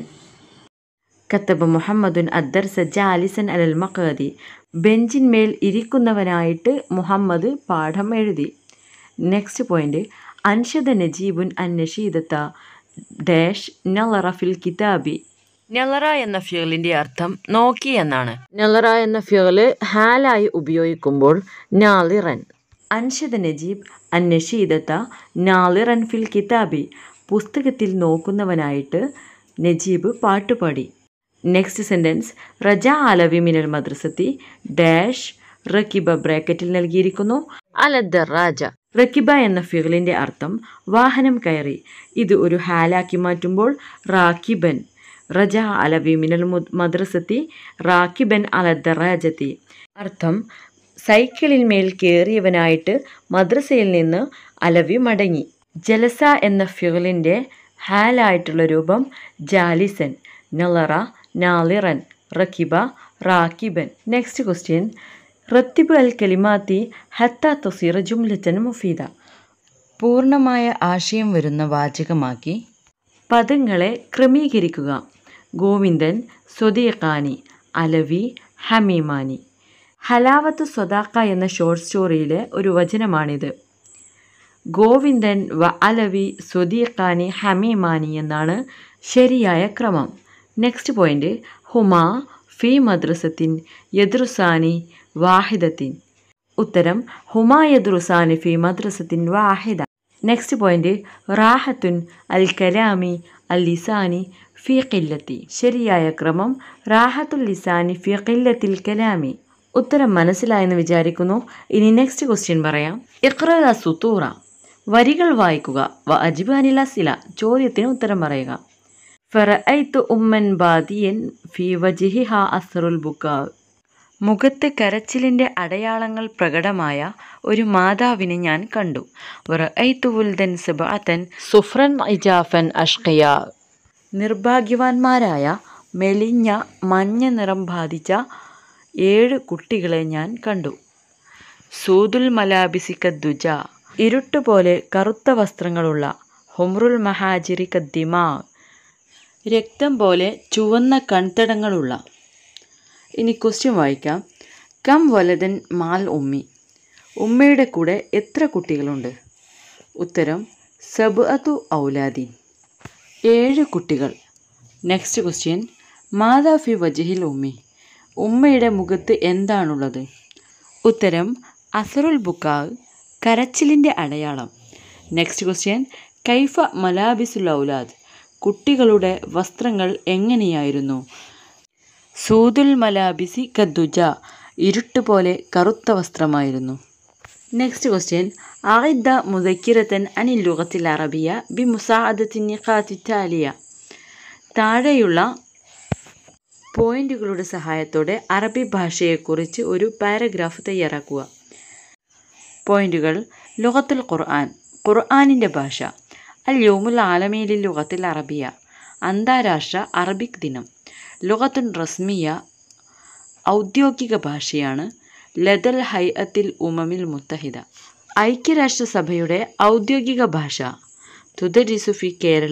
കതബ മുഹമ്മദുൻ അദ്ദർസ ജാലിസൻ അലൽ മഖാദി. ബെഞ്ചിന്മേൽ ഇരിക്കുന്നവനായിട്ട് മുഹമ്മദ് പാഠം എഴുതി. Next point. അൻഷദ നജീബുൻ അൻ നഷീദത്ത ഡാഷ് നളറ ഫിൽ കിതാബി. നളറ എന്ന ഫിഅലിൻ്റെ അർത്ഥം നോക്കി എന്നാണ്. നളറ എന്ന ഫിഅല് ഹാലായി ഉപയോഗിക്കുമ്പോൾ നാളിറൻ. അൻഷദ നജീബ് അൻ നഷീദത്ത നാളിറൻ ഫിൽ കിതാബി. പുസ്തകത്തിൽ നോക്കുന്നവനായിട്ട് നജീബ് പാട്ടുപാടി. Next sentence. റജ അലവി മിനൽ മദ്രസത്തി ഡാഷ് റക്കിബ. ബ്രാക്കറ്റിൽ നൽകിയിരിക്കുന്നു അലദ്ദറാജ. റക്കിബ എന്ന ഫിഅലിൻ്റെ അർത്ഥം വാഹനം കയറി. ഇത് ഒരു ഹാലാക്കി മാറ്റുമ്പോൾ റാക്കിബൻ. റജ അലവി മിനൽ മദ്രസത്തി റാക്കിബൻ അലദ്ദറാജത്തി. അർത്ഥം സൈക്കിളിൽ മേൽ കയറിയവനായിട്ട് മദ്രസയിൽ നിന്ന് അലവി മടങ്ങി. ജലസ എന്ന ഫിഅലിൻ്റെ ഹാലായിട്ടുള്ള രൂപം ജാലിസൻ. നളറ നാളിറൻ, റക്കിബ റാക്കിബൻ. Next question. റത്തിബ് അൽ കലിമാത്തി ഹത്ത തസീറ ജുംലത്തൻ മുഫീദ. പൂർണ്ണമായ ആശയം വരുന്ന വാചകമാക്കി പദങ്ങളെ ക്രമീകരിക്കുക. ഗോവിന്ദൻ സ്വദീഖാനി, അലവി ഹമീമാനി. ഹലാവത്ത് സ്വദാഖ എന്ന ഷോർട്ട് സ്റ്റോറിയിലെ ഒരു വചനമാണിത്. ഗോവിന്ദൻ വ അലവി സ്വദീഖാനി ഹമീമാനി എന്നാണ് ശരിയായ ക്രമം. Next point. ഹുമാ ഫി മദ്രസത്തിൻ യദ്റുസാനി വാഹിദത്തിൻ. ഉത്തരം ഹുമാ യദ്റുസാനി ഫി മദ്രസത്തിൻ വാഹിദ. Next point. റാഹത്തുൻ അൽ കലാമി അൽ ലിസാനി ഫി ഖില്ലത്തി. ശരിയായ ക്രമം റാഹത്തുൽ ലിസാനി ഫി ഖില്ലത്തിൽ കലാമി. ഉത്തരം മനസ്സിലായെന്ന് വിചാരിക്കുന്നു. ഇനി നെക്സ്റ്റ് ക്വസ്റ്റ്യൻ പറയാം. ഇഖ്റ സുത്തൂറ. വരികൾ വായിക്കുക. വ അജിബ് അനിൽ അസ്ഇല. ചോദ്യത്തിന് ഉത്തരം പറയുക. ഫറഅയ്തു ഉമ്മൻ ബാദിയൻ ഫി വജ്ഹിഹാ അസ്റുൽ ബുകാ. മുഖത്ത് കരച്ചിലിൻ്റെ അടയാളങ്ങൾ പ്രകടമായ ഒരു മാതാവിനെ ഞാൻ കണ്ടു. വറഅയ്തു വുൽദൻ സബഅതൻ സുഫ്രൻ ഇജാഫൻ അഷ്ഖിയാ. നിർഭാഗ്യവാന്മാരായ മെലിഞ്ഞ മഞ്ഞ നിറം ബാധിച്ച ഏഴ് കുട്ടികളെ ഞാൻ കണ്ടു. സൂദുൽ മലാബിസി കദ്ദുജ. ഇരുട്ടുപോലെ കറുത്ത വസ്ത്രങ്ങളുള്ള. ഹുംറുൽ മഹാജിരി കദ്ദിമാ. രക്തം പോലെ ചുവന്ന കൺതടങ്ങളുള്ള. ഇനി ക്വസ്റ്റ്യൻ വായിക്കാം. കം വലതൻ മാൽ ഉമ്മി. ഉമ്മയുടെ കൂടെ എത്ര കുട്ടികളുണ്ട്? ഉത്തരം സബ്അതു ഔലാദീൻ, ഏഴ് കുട്ടികൾ. Next question. മാതാ ഫി വജ്ഹിൽ ഉമ്മി. ഉമ്മയുടെ മുഖത്ത് എന്താണുള്ളത്? ഉത്തരം അസറുൽ ബുക്കാ, കരച്ചിലിൻ്റെ അടയാളം. Next question. കൈഫ മലാബിസുൽ ഔലാദ്. കുട്ടികളുടെ വസ്ത്രങ്ങൾ എങ്ങനെയായിരുന്നു? സൂദുൽ മലാബിസി കദ്ദുജ, ഇരുട്ടുപോലെ കറുത്ത വസ്ത്രമായിരുന്നു. നെക്സ്റ്റ് ക്വസ്റ്റ്യൻ, അഇദ്ദ മുദക്കിറത്തൻ അനിൽ ലുഗത്തിൽ അറബിയ ബി മുസാഅദത്തി നിഖാത്തി താലിയ. താഴെയുള്ള പോയിന്റുകളുടെ സഹായത്തോടെ അറബി ഭാഷയെക്കുറിച്ച് ഒരു പാരഗ്രാഫ് തയ്യാറാക്കുക. പോയിന്റുകൾ: ലുഗത്തുൽ ഖുർആൻ, ഖുർആനിൻ്റെ ഭാഷ. അൽ യൗമുൽ ആലമി ലിൽ ലുഗത്തിൽ അറബിയ, അന്താരാഷ്ട്ര അറബിക് ദിനം. ലുഗത്തുൻ റസ്മിയ, ഔദ്യോഗിക ഭാഷയാണ്. ലദൽ ഹൈഅത്തിൽ ഉമമിൽ മുത്തഹിദ, ഐക്യരാഷ്ട്രസഭയുടെ ഔദ്യോഗിക ഭാഷ. തുദരിസു ഫി കേരള,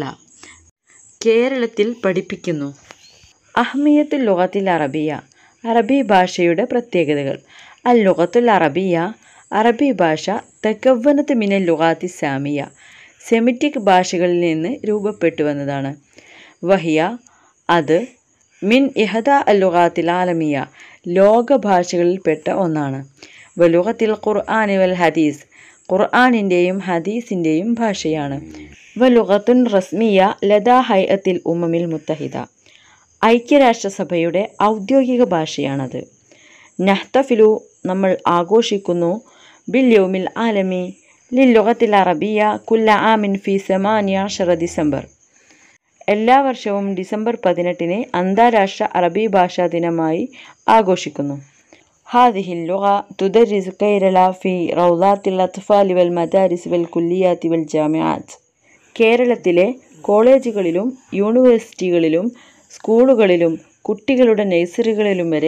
കേരളത്തിൽ പഠിപ്പിക്കുന്നു. അഹ്മിയത്തുൽ ലുഗത്തിൽ അറബിയ, അറബി ഭാഷയുടെ പ്രത്യേകതകൾ. അൽ ലുഗത്തുൽ അറബിയ, അറബി ഭാഷ. തകവ്വനത്ത് മിനൽ ലുഗാത്തി സാമിയ, സെമിറ്റിക് ഭാഷകളിൽ നിന്ന് രൂപപ്പെട്ടു വന്നതാണ്. വഹിയ, അത്. മിൻ ഇഹദ അൽ ലുഗാത്തിൽ ആലമിയ, ലോക ഭാഷകളിൽപ്പെട്ട ഒന്നാണ്. വലുഗത്തിൽ ഖുർആൻ വൽ ഹദീസ്, ഖുർആനിൻ്റെയും ഹദീസിൻ്റെയും ഭാഷയാണ്. വലുഗത്തുൻ റസ്മിയ ലദാ ഹൈഅത്തിൽ ഉമമിൽ മുത്തഹിദ, ഐക്യരാഷ്ട്രസഭയുടെ ഔദ്യോഗിക ഭാഷയാണത്. നഹ്തഫിലു, നമ്മൾ ആഘോഷിക്കുന്നു. ബിൽ യൗമിൽ ആലമി ലിൽ ലുഗത്തിൽ അറബിയ കുല്ല ആമിൻ ഫി സമാനിയ അശറ ഡിസംബർ, എല്ലാ വർഷവും ഡിസംബർ പതിനെട്ടിന് അന്താരാഷ്ട്ര അറബി ഭാഷാ ദിനമായി ആഘോഷിക്കുന്നു. ഹാദിഹിൽ ലുഗ തുദരിസു കേരള ഫി റൗളാത്തിൽ അത്ഫാലി വൽ മദാരിസ് വൽ കുല്ലിയാത്തി വൽ ജാമിആത്ത്, കേരളത്തിലെ കോളേജുകളിലും യൂണിവേഴ്സിറ്റികളിലും സ്കൂളുകളിലും കുട്ടികളുടെ നഴ്സറികളിലും വരെ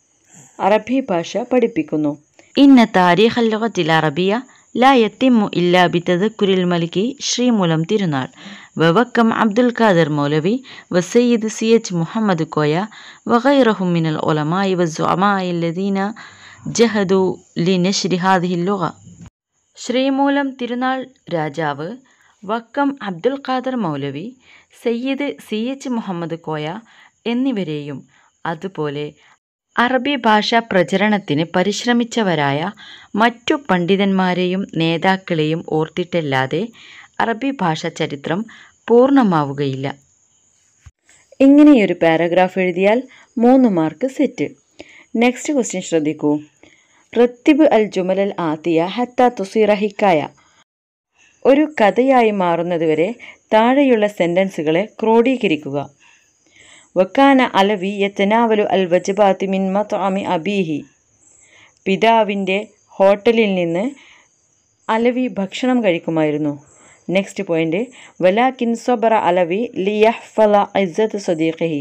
അറബി ഭാഷ പഠിപ്പിക്കുന്നു. ഇന്ന താരീഖൽ ലുഗത്തിൽ അറബിയ ലാ യത്തിമു ഇല്ലാ ബിതദക്കുരിൽ മലികി ശ്രീമൂലം തിരുനാൾ വവക്കം അബ്ദുൽ ഖാദർ മൗലവി വസയ്യിദ് സി എച്ച് മുഹമ്മദ് കോയ വഗൈറഹും മിനൽ ഉലമായി വസ്സുഅമായി അല്ലദീന ജഹദു ലിനശ്രി ഹാദിഹിൽ ലുഗ. ശ്രീമൂലം തിരുനാൾ രാജാവ് വക്കം അബ്ദുൽ ഖാദർ മൗലവി, സയ്യിദ് സി എച്ച് മുഹമ്മദ് കോയ എന്നിവരെയും അതുപോലെ അറബി ഭാഷാ പ്രചരണത്തിന് പരിശ്രമിച്ചവരായ മറ്റു പണ്ഡിതന്മാരെയും നേതാക്കളെയും ഓർത്തിട്ടല്ലാതെ അറബി ഭാഷാ ചരിത്രം പൂർണ്ണമാവുകയില്ല. ഇങ്ങനെയൊരു പാരഗ്രാഫ് എഴുതിയാൽ മൂന്ന് മാർക്ക് സെറ്റ്. നെക്സ്റ്റ് ക്വസ്റ്റ്യൻ ശ്രദ്ധിക്കൂ. റത്തിബ് അൽ ജുമലൽ ആത്തിയ ഹത്ത തുസീറ ഹിക്കായ, ഒരു കഥയായി മാറുന്നതുവരെ താഴെയുള്ള സെൻറ്റൻസുകളെ ക്രോഡീകരിക്കുക. വക്കാന അലവി യത്തനാവലു അൽ വജബാത്തി മിൻ മത്അമി അബീഹി, പിതാവിൻ്റെ ഹോട്ടലിൽ നിന്ന് അലവി ഭക്ഷണം കഴിക്കുമായിരുന്നു. നെക്സ്റ്റ് പോയിന്റ്, വലാകിൻ സബറ അലവി ലിയഹ്ഫള ഇസ്സത്ത് സദീഖിഹി,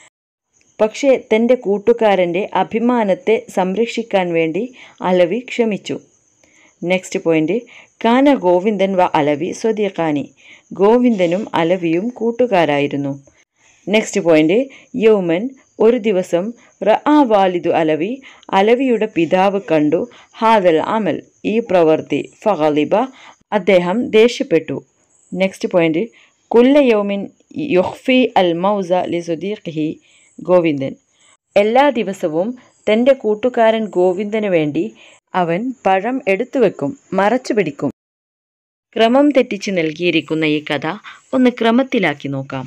പക്ഷേ തൻ്റെ കൂട്ടുകാരൻ്റെ അഭിമാനത്തെ സംരക്ഷിക്കാൻ വേണ്ടി അലവി ക്ഷമിച്ചു. നെക്സ്റ്റ് പോയിന്റ്, കാന ഗോവിന്ദൻ വ അലവി സ്വദീഖാനി, ഗോവിന്ദനും അലവിയും കൂട്ടുകാരായിരുന്നു. നെക്സ്റ്റ് പോയിന്റ്, യൗമൻ, ഒരു ദിവസം, റഅ വാലിദു അലവി, അലവിയുടെ പിതാവ് കണ്ടു, ഹാദൽ അമൽ, ഈ പ്രവൃത്തി, ഫഗളിബ, അദ്ദേഹം ദേഷ്യപ്പെട്ടു. നെക്സ്റ്റ് പോയിന്റ്, കുല്ല യൗമിൻ യുഖ്ഫി അൽ മൗസ ലി സുദീഖിഹി ഗോവിന്ദൻ, എല്ലാ ദിവസവും തൻ്റെ കൂട്ടുകാരൻ ഗോവിന്ദന് വേണ്ടി അവൻ പഴം എടുത്തുവെക്കും, മറച്ചു പിടിക്കും. ക്രമം തെറ്റിച്ച് നൽകിയിരിക്കുന്ന ഈ കഥ ഒന്ന് ക്രമത്തിലാക്കി നോക്കാം.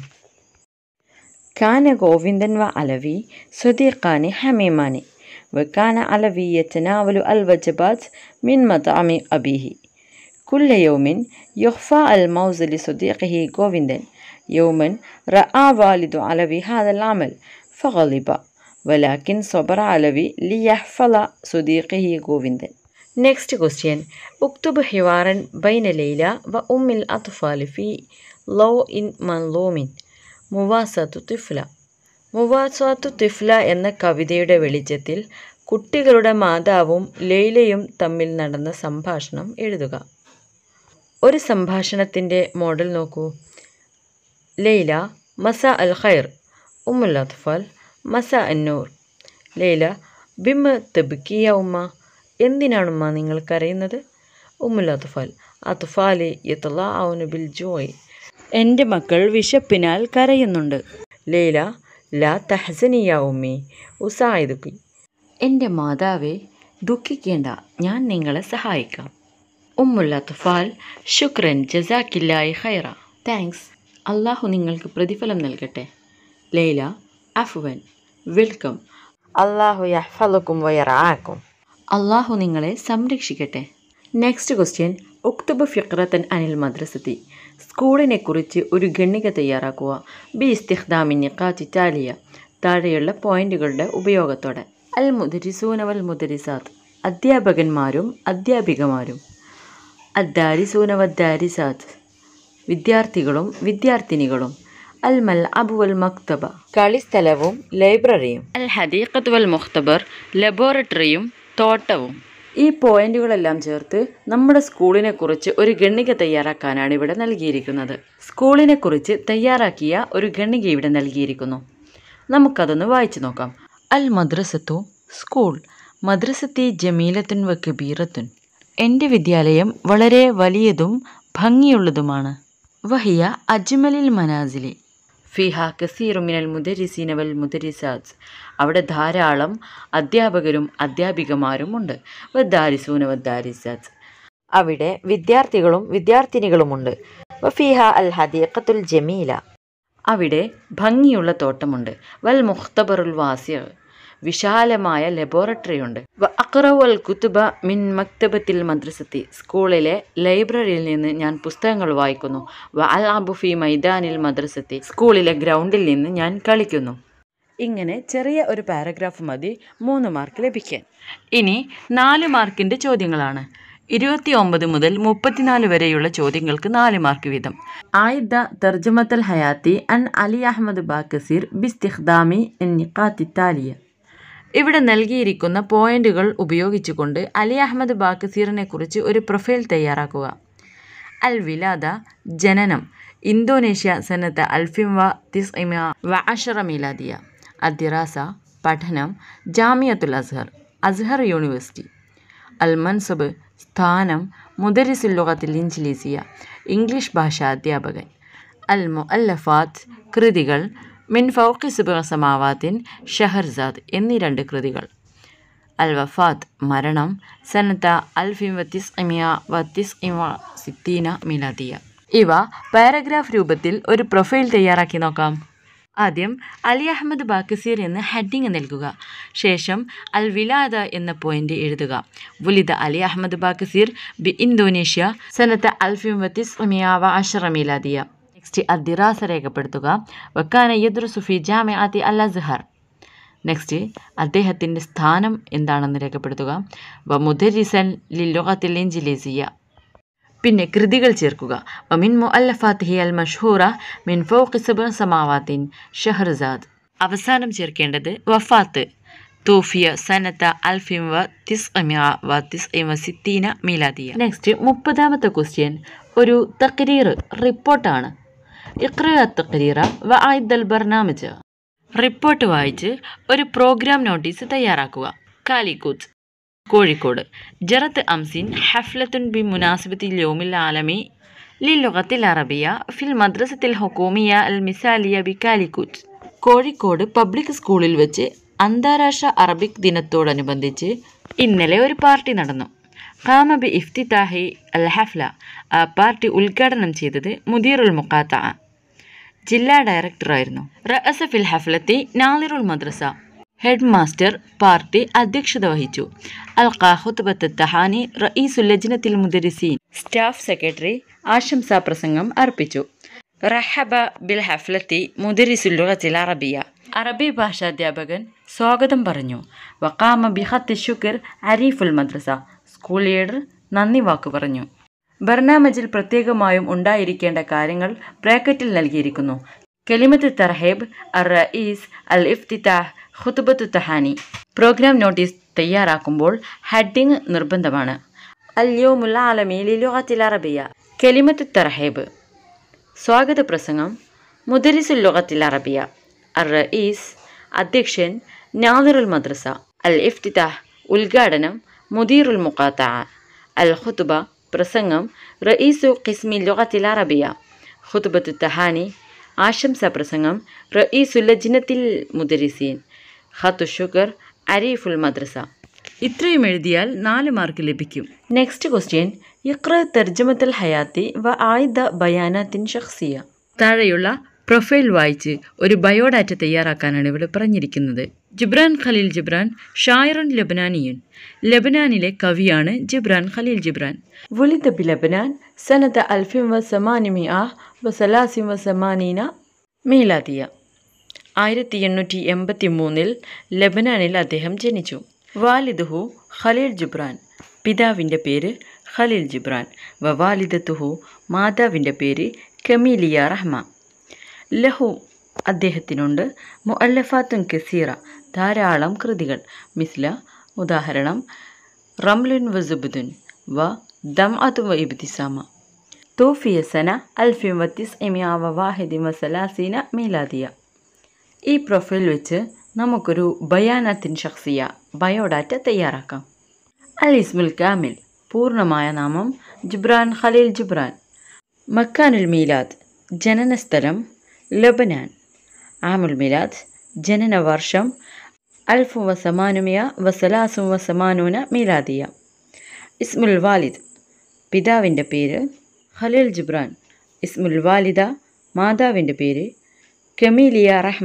കാന ഗോവിന്ദൻ വ അലവി സ്വദീഖാനി ഹമീമാനി വകാന അലവി യതനാവലു അൽ വജബാത്ത് മിൻ മത്അമി അബീഹി കുല്ല യൗമിൻ യുഖ്ഫ അൽ മൗസ് ലി സ്വദീഖിഹി ഗോവിന്ദൻ യൗമൻ റഅ വാലിദു അലവി ഹാദൽ അമൽ ഫഗളിബ വലാകിൻ സബറ അലവി ലിയഹ്ഫള സ്വദീഖിഹി ഗോവിന്ദൻ. നെക്സ്റ്റ് ക്വസ്റ്റ്യൻ, ഉക്തുബ് ഹിവാറൻ ബൈന ലൈല വ ഉമ്മിൽ അത്ഫാലി ഫി ലൗ ഇൻ മൻലൂമിൻ മുവാസത്തു തിഫ്ല. മുവാസത്തു തിഫ്ല എന്ന കവിതയുടെ വെളിച്ചത്തിൽ കുട്ടികളുടെ മാതാവും ലൈലയും തമ്മിൽ നടന്ന സംഭാഷണം എഴുതുക. ഒരു സംഭാഷണത്തിൻ്റെ മോഡൽ നോക്കൂ. ലൈല, മസ അൽ ഖൈർ. ഉമ്മുൽ അത്ഫാൽ, മസ അന്നൂർ. ലൈല, ബിമ്മ തബ്കിയ ഉമ്മ, എന്തിനാണുമ്മ നിങ്ങൾക്കറിയുന്നത്? ഉമ്മുൽ അത്ഫാൽ, അത്ഫാലി യതലാഅന ബിൽ ജോയ്, എൻ്റെ മക്കൾ വിശപ്പിനാൽ കരയുന്നുണ്ട്. ലൈല, ലാ തഹ്സനിയ ഉമ്മി ഉസായിദുക്കി, എൻ്റെ മാതാവേ ദുഃഖിക്കേണ്ട, ഞാൻ നിങ്ങളെ സഹായിക്കാം. ഉമ്മുൽ അത്ഫാൽ, ശുക്രൻ ജസാക്കില്ലായി ഖൈറ, താങ്ക്സ്, അള്ളാഹു നിങ്ങൾക്ക് പ്രതിഫലം നൽകട്ടെ. ലൈല, അഫ്വൻ, വെൽക്കം. അല്ലാഹു യഹ്ഫളുക്കും വയർആക്കും. അള്ളാഹു നിങ്ങളെ സംരക്ഷിക്കട്ടെ. നെക്സ്റ്റ് ക്വസ്റ്റ്യൻ, ഉക്തുബ് ഫിഖ്റത്തൻ അനിൽ മദ്രസത്തി. സ്കൂളിനെ കുറിച്ച് ഒരു ഖണ്ഡിക തയ്യാറാക്കുക. ബി ഇസ്തിഖ്ദാമി നിഖാത്തി താലിയ. താഴെയുള്ള പോയിന്റുകളുടെ ഉപയോഗത്തോടെ. അൽ മുദരിസൂന വൽ മുദരിസാത്ത്. അധ്യാപകന്മാരും അധ്യാപികമാരും. അദ്ദാരിസൂന വദ്ദാരിസാത്ത്. വിദ്യാർത്ഥികളും വിദ്യാർത്ഥിനികളും. അൽ മൽഅബ് വൽ മക്തബ. കളിസ്ഥലവും ലൈബ്രറിയും. അൽ ഹദീഖത്ത് വൽ മുഖ്തബർ. ലബോറട്ടറിയും തോട്ടവും. ഈ പോയിന്റുകളെല്ലാം ചേർത്ത് നമ്മുടെ സ്കൂളിനെ കുറിച്ച് ഒരു ഖണ്ഡിക തയ്യാറാക്കാനാണ് ഇവിടെ നൽകിയിരിക്കുന്നത്. സ്കൂളിനെ കുറിച്ച് തയ്യാറാക്കിയ ഒരു ഖണ്ഡിക ഇവിടെ നൽകിയിരിക്കുന്നു. നമുക്കതൊന്ന് വായിച്ചു നോക്കാം. അൽ മദ്രസത്തു സ്കൂൾ. മദ്രസത്തി ജമീലത്തുൻ വ കബീറത്തുൻ. എൻ്റെ വിദ്യാലയം വളരെ വലിയതും ഭംഗിയുള്ളതുമാണ്. വഹിയ അജ്മലിൽ മനാസിലി. ഫിഹ കസീറു മിനൽ മുദരിസീന വൽ മുദരിസാത്ത്. അവിടെ ധാരാളം അധ്യാപകരും അധ്യാപികമാരും ഉണ്ട്. വദ്ദാരിസൂന വദ്ദാരിസാത്ത്. അവിടെ വിദ്യാർത്ഥികളും വിദ്യാർത്ഥിനികളുമുണ്ട്. വഫിഹ അൽ ഹദീഖത്തുൽ ജമീല. അവിടെ ഭംഗിയുള്ള തോട്ടമുണ്ട്. വൽ മുഖ്തബറുൽ വാസിഅ. വിശാലമായ ലബോറട്ടറി ഉണ്ട്. വ അഖ്റഉ അൽ കുതുബ മിൻ മക്തബത്തിൽ മദ്രസത്തി. സ്കൂളിലെ ലൈബ്രറിയിൽ നിന്ന് ഞാൻ പുസ്തകങ്ങൾ വായിക്കുന്നു. വ അൽ അബു ഫി മൈദാനിൽ മദ്രസത്തി. സ്കൂളിലെ ഗ്രൗണ്ടിൽ നിന്ന് ഞാൻ കളിക്കുന്നു. ഇങ്ങനെ ചെറിയ ഒരു പാരഗ്രാഫ് മതി മൂന്ന് മാർക്ക് ലഭിക്കാൻ. ഇനി നാല് മാർക്കിൻ്റെ ചോദ്യങ്ങളാണ്. ഇരുപത്തി ഒമ്പത് മുതൽ മുപ്പത്തിനാല് വരെയുള്ള ചോദ്യങ്ങൾക്ക് നാല് മാർക്ക് വീതം. ആയിദ തർജമത്തൽ ഹയാത്തി അൻ അലി അഹമ്മദ് ബാക്കസീർ ബിസ്തിഖ്ദാമി നിഖാത്തി താലിയ. ഇവിടെ നൽകിയിരിക്കുന്ന പോയിന്റുകൾ ഉപയോഗിച്ചുകൊണ്ട് അലി അഹമ്മദ് ബാക്കസീറിനെ കുറിച്ച് ഒരു പ്രൊഫൈൽ തയ്യാറാക്കുക. അൽ വിലാദ ജനനം. ഇന്തോനേഷ്യ സനത്ത അൽഫിം വ തിസ്ഇമ വ അഷറ മീലാദിയ. അദ്ദിറാസ പഠനം. ജാമിയത്തുൽ അസ്ഹർ അസ്ഹർ യൂണിവേഴ്സിറ്റി. അൽ മൻസബ് സ്ഥാനം. മുദരിസുൽ ലുഗത്തിൽ ഇൻജിലീസിയ ഇംഗ്ലീഷ് ഭാഷാ അധ്യാപകൻ. അൽ മുഅല്ലഫാത്ത് കൃതികൾ. മിൻ ഫൗഖി സുബ്അ സമാവാത്തിൻ ഷഹർസാദ് എന്നീ രണ്ട് കൃതികൾ. അൽ വഫാത്ത് മരണം. സനത്ത അൽഫിം വ തിസ്ഇമിയ വ തിസ്ഇമ സിത്തീന മിലാദിയ. ഇവ പാരഗ്രാഫ് രൂപത്തിൽ ഒരു പ്രൊഫൈൽ തയ്യാറാക്കി നോക്കാം. ആദ്യം അലി അഹമ്മദ് ബാക്കസീർ എന്ന് ഹെഡിങ് നൽകുക. ശേഷം അൽ വിലാദ എന്ന പോയിന്റ് എഴുതുക. വുലിദ അലി അഹമ്മദ് ബാക്കസീർ ബി ഇന്തോനേഷ്യ സനത്ത അൽഫിം വ തിസ്ഇമിയ വ അഷറ മിലാദിയ. നെക്സ്റ്റ് അദ്ദിറാസ രേഖപ്പെടുത്തുക. വക്കാന യദ്റുസു ഫി ജാമിഅത്തി അൽ അസ്ഹർ. നെക്സ്റ്റ് അദ്ദേഹത്തിൻ്റെ സ്ഥാനം എന്താണെന്ന് രേഖപ്പെടുത്തുക. വ മുദരിസൻ ലില്ലുഗത്തിൽ ഇൻജിലീസിയ. പിന്നെ കൃതികൾ ചേർക്കുക. വ മിൻ മുഅല്ലഫാത്തിഹി അൽ മഷ്ഹൂറ മിൻ ഫൗഖി സബ്അ സമാവാത്തിൻ ഷഹർസാദ്. അവസാനം ചേർക്കേണ്ടത് വഫാത്ത്. തൂഫിയ സനത്ത അൽഫിം വ തിസ്ഇമ വ തിസ്ഇമ സിത്തീന മീലാദിയ. നെക്സ്റ്റ് മുപ്പതാമത്തെ ക്വസ്റ്റ്യൻ ഒരു തഖ്രീർ റിപ്പോർട്ടാണ്. ഇഖ്റ തഖ്രീറ വ അഇദ്ദൽ ബർനാമിജ. റിപ്പോർട്ട് വായിച്ച് ഒരു പ്രോഗ്രാം നോട്ടീസ് തയ്യാറാക്കുക. കാലിക്കൂത്ത് കോഴിക്കോട്. ജറത്ത് അംസിൻ ഹഫ്ലത്തുൻ ബി മുനാസിബത്തി യൗമിൽ ആലമി ലില്ലുഗത്തിൽ അറബിയ ഫിൽ മദ്രസത്തിൽ ഹുക്കൂമിയ അൽ മിസാലിയ ബി കാലിക്കൂത്ത്. കോഴിക്കോട് പബ്ലിക് സ്കൂളിൽ വെച്ച് അന്താരാഷ്ട്ര അറബിക് ദിനത്തോടനുബന്ധിച്ച് ഇന്നലെ ഒരു പാർട്ടി നടന്നു. ഖാമ ബി ഇഫ്തിതാഹി അൽ ഹഫ്ല. ആ പാർട്ടി ഉദ്ഘാടനം ചെയ്തത് മുദീറുൽ മുഖാത്തഅ ജില്ലാ ഡയറക്ടറായിരുന്നു. റഅസ ഫിൽ ഹഫ്ലത്തി നാളിറുൽ മദ്രസ. ഹെഡ് മാസ്റ്റർ പാർട്ടി അധ്യക്ഷത വഹിച്ചു. അൽഖാ ഖുത്ബത്ത് തഹാനി റഈസുൽ ലജ്നത്തിൽ മുദരിസീൻ. സ്റ്റാഫ് സെക്രട്ടറി ആശംസാ പ്രസംഗം അർപ്പിച്ചു. റഹബ ബിൽ ഹഫ്ലത്തി മുദരിസുൽ ലുഗത്തിൽ അറബിയ. അറബി ഭാഷാധ്യാപകൻ സ്വാഗതം പറഞ്ഞു. വഖാമ ബി ഖത്തി ശുക്ർ അരീഫുൽ മദ്രസ. സ്കൂൾ ലീഡർ നന്ദി വാക്കു പറഞ്ഞു. ബർനാമജിൽ പ്രത്യേകമായും ഉണ്ടായിരിക്കേണ്ട കാര്യങ്ങൾ ബ്രാക്കറ്റിൽ നൽകിയിരിക്കുന്നു. കലിമത്ത് തർഹീബ്, അർ റഈസ്, അൽ ഇഫ്തിതാഹ്, ഖുത്ബത്തു തഹാനി. പ്രോഗ്രാം നോട്ടീസ് തയ്യാറാക്കുമ്പോൾ ഹെഡിങ് നിർബന്ധമാണ്. അൽ യൗമുൽ ആലമി ലിലുഗത്തിൽ അറബിയ. കലിമത്ത് തർഹീബ് സ്വാഗത പ്രസംഗം. മുദരിസുൽ ലുഗത്തിൽ അറബിയ. അർ റഈസ് അധ്യക്ഷൻ. നാദിറുൽ മദ്രസ. അൽ ഇഫ്തിതാഹ് ഉദ്ഘാടനം. മുദീറുൽ മുഖാത്തഅ. അൽ ഖുത്ബ പ്രസംഗം. റഈസു ഖിസ്മി ലുഗത്തിൽ അറബിയ. ഖുത്ബത്തു തഹാനി ആശംസാ പ്രസംഗം. റഈസുൽ ലജ്നത്തിൽ മുദരിസീൻ. ഖത്തു ശുക്ർ അരീഫുൽ മദ്രസ. ഇത്രയും എഴുതിയാൽ നാല് മാർക്ക് ലഭിക്കും. നെക്സ്റ്റ് ക്വസ്റ്റ്യൻ ഇഖ്റ തർജമത്തുൽ ഹയാത്തി വ ആയിദ ബയാനാത്തിൻ ഷഖ്സിയ. താഴെയുള്ള പ്രൊഫൈൽ വായിച്ച് ഒരു ബയോഡാറ്റ തയ്യാറാക്കാനാണ് ഇവിടെ പറഞ്ഞിരിക്കുന്നത്. ജിബ്രാൻ ഖലീൽ ജിബ്രാൻ ഷായറുൻ ലബനാനിയൻ. ലബനാനിലെ കവിയാണ് ജിബ്രാൻ ഖലീൽ ജിബ്രാൻ. വുലിദ ബി ലബനാൻ സനത അൽഫിൻ വ സമാനിമിഅ വ സലാസിൻ വ സമാനീന മീലാദിയ. ആയിരത്തി എണ്ണൂറ്റി എൺപത്തി മൂന്നിൽ ലബനാനിൽ അദ്ദേഹം ജനിച്ചു. വാലിദുഹു ഖലീൽ ജിബ്രാൻ. പിതാവിൻ്റെ പേര് ഖലീൽ ജിബ്രാൻ. വ വാലിദത്തുഹു. മാതാവിൻ്റെ പേര് കമീലിയ റഹ്മ. ലഹു. അദ്ദേഹത്തിനുണ്ട് മുഅല്ലഫാത്തുൻ കസീറ. ധാരാളം കൃതികൾ. മിസ്ല. ഉദാഹരണം റംലുൻ വ സുബ്ദുൻ വ ദംഅത്തുൻ വ ഇബ്തിസാമ. തൂഫിയ സന അൽഫിൻ വ തിസ്ഇമിഅ വ വാഹിദിൻ വ സലാസീന മീലാദിയ. ഈ പ്രൊഫൈൽ വെച്ച് നമുക്കൊരു ബയാനത്തിൻ ഷഖ്സിയ ബയോഡാറ്റ തയ്യാറാക്കാം. അൽ ഇസ്മുൽ കാമിൽ. പൂർണ്ണമായ നാമം ജിബ്രാൻ ഖലീൽ ജിബ്രാൻ. മക്കാനുൽ മീലാദ്. ജനനസ്ഥലം ലബനാൻ. ആമുൽ മീലാദ്. ജനനവർഷം അൽഫു വ സമാനുമിയ വ സലാസും വ സമാനൂന മീലാദിയ. ഇസ്മുൽ വാലിദ്. പിതാവിൻ്റെ പേര് ഖലീൽ ജിബ്രാൻ. ഇസ്മുൽ വാലിദ. മാതാവിൻ്റെ പേര് കമീലിയ റഹ്മ.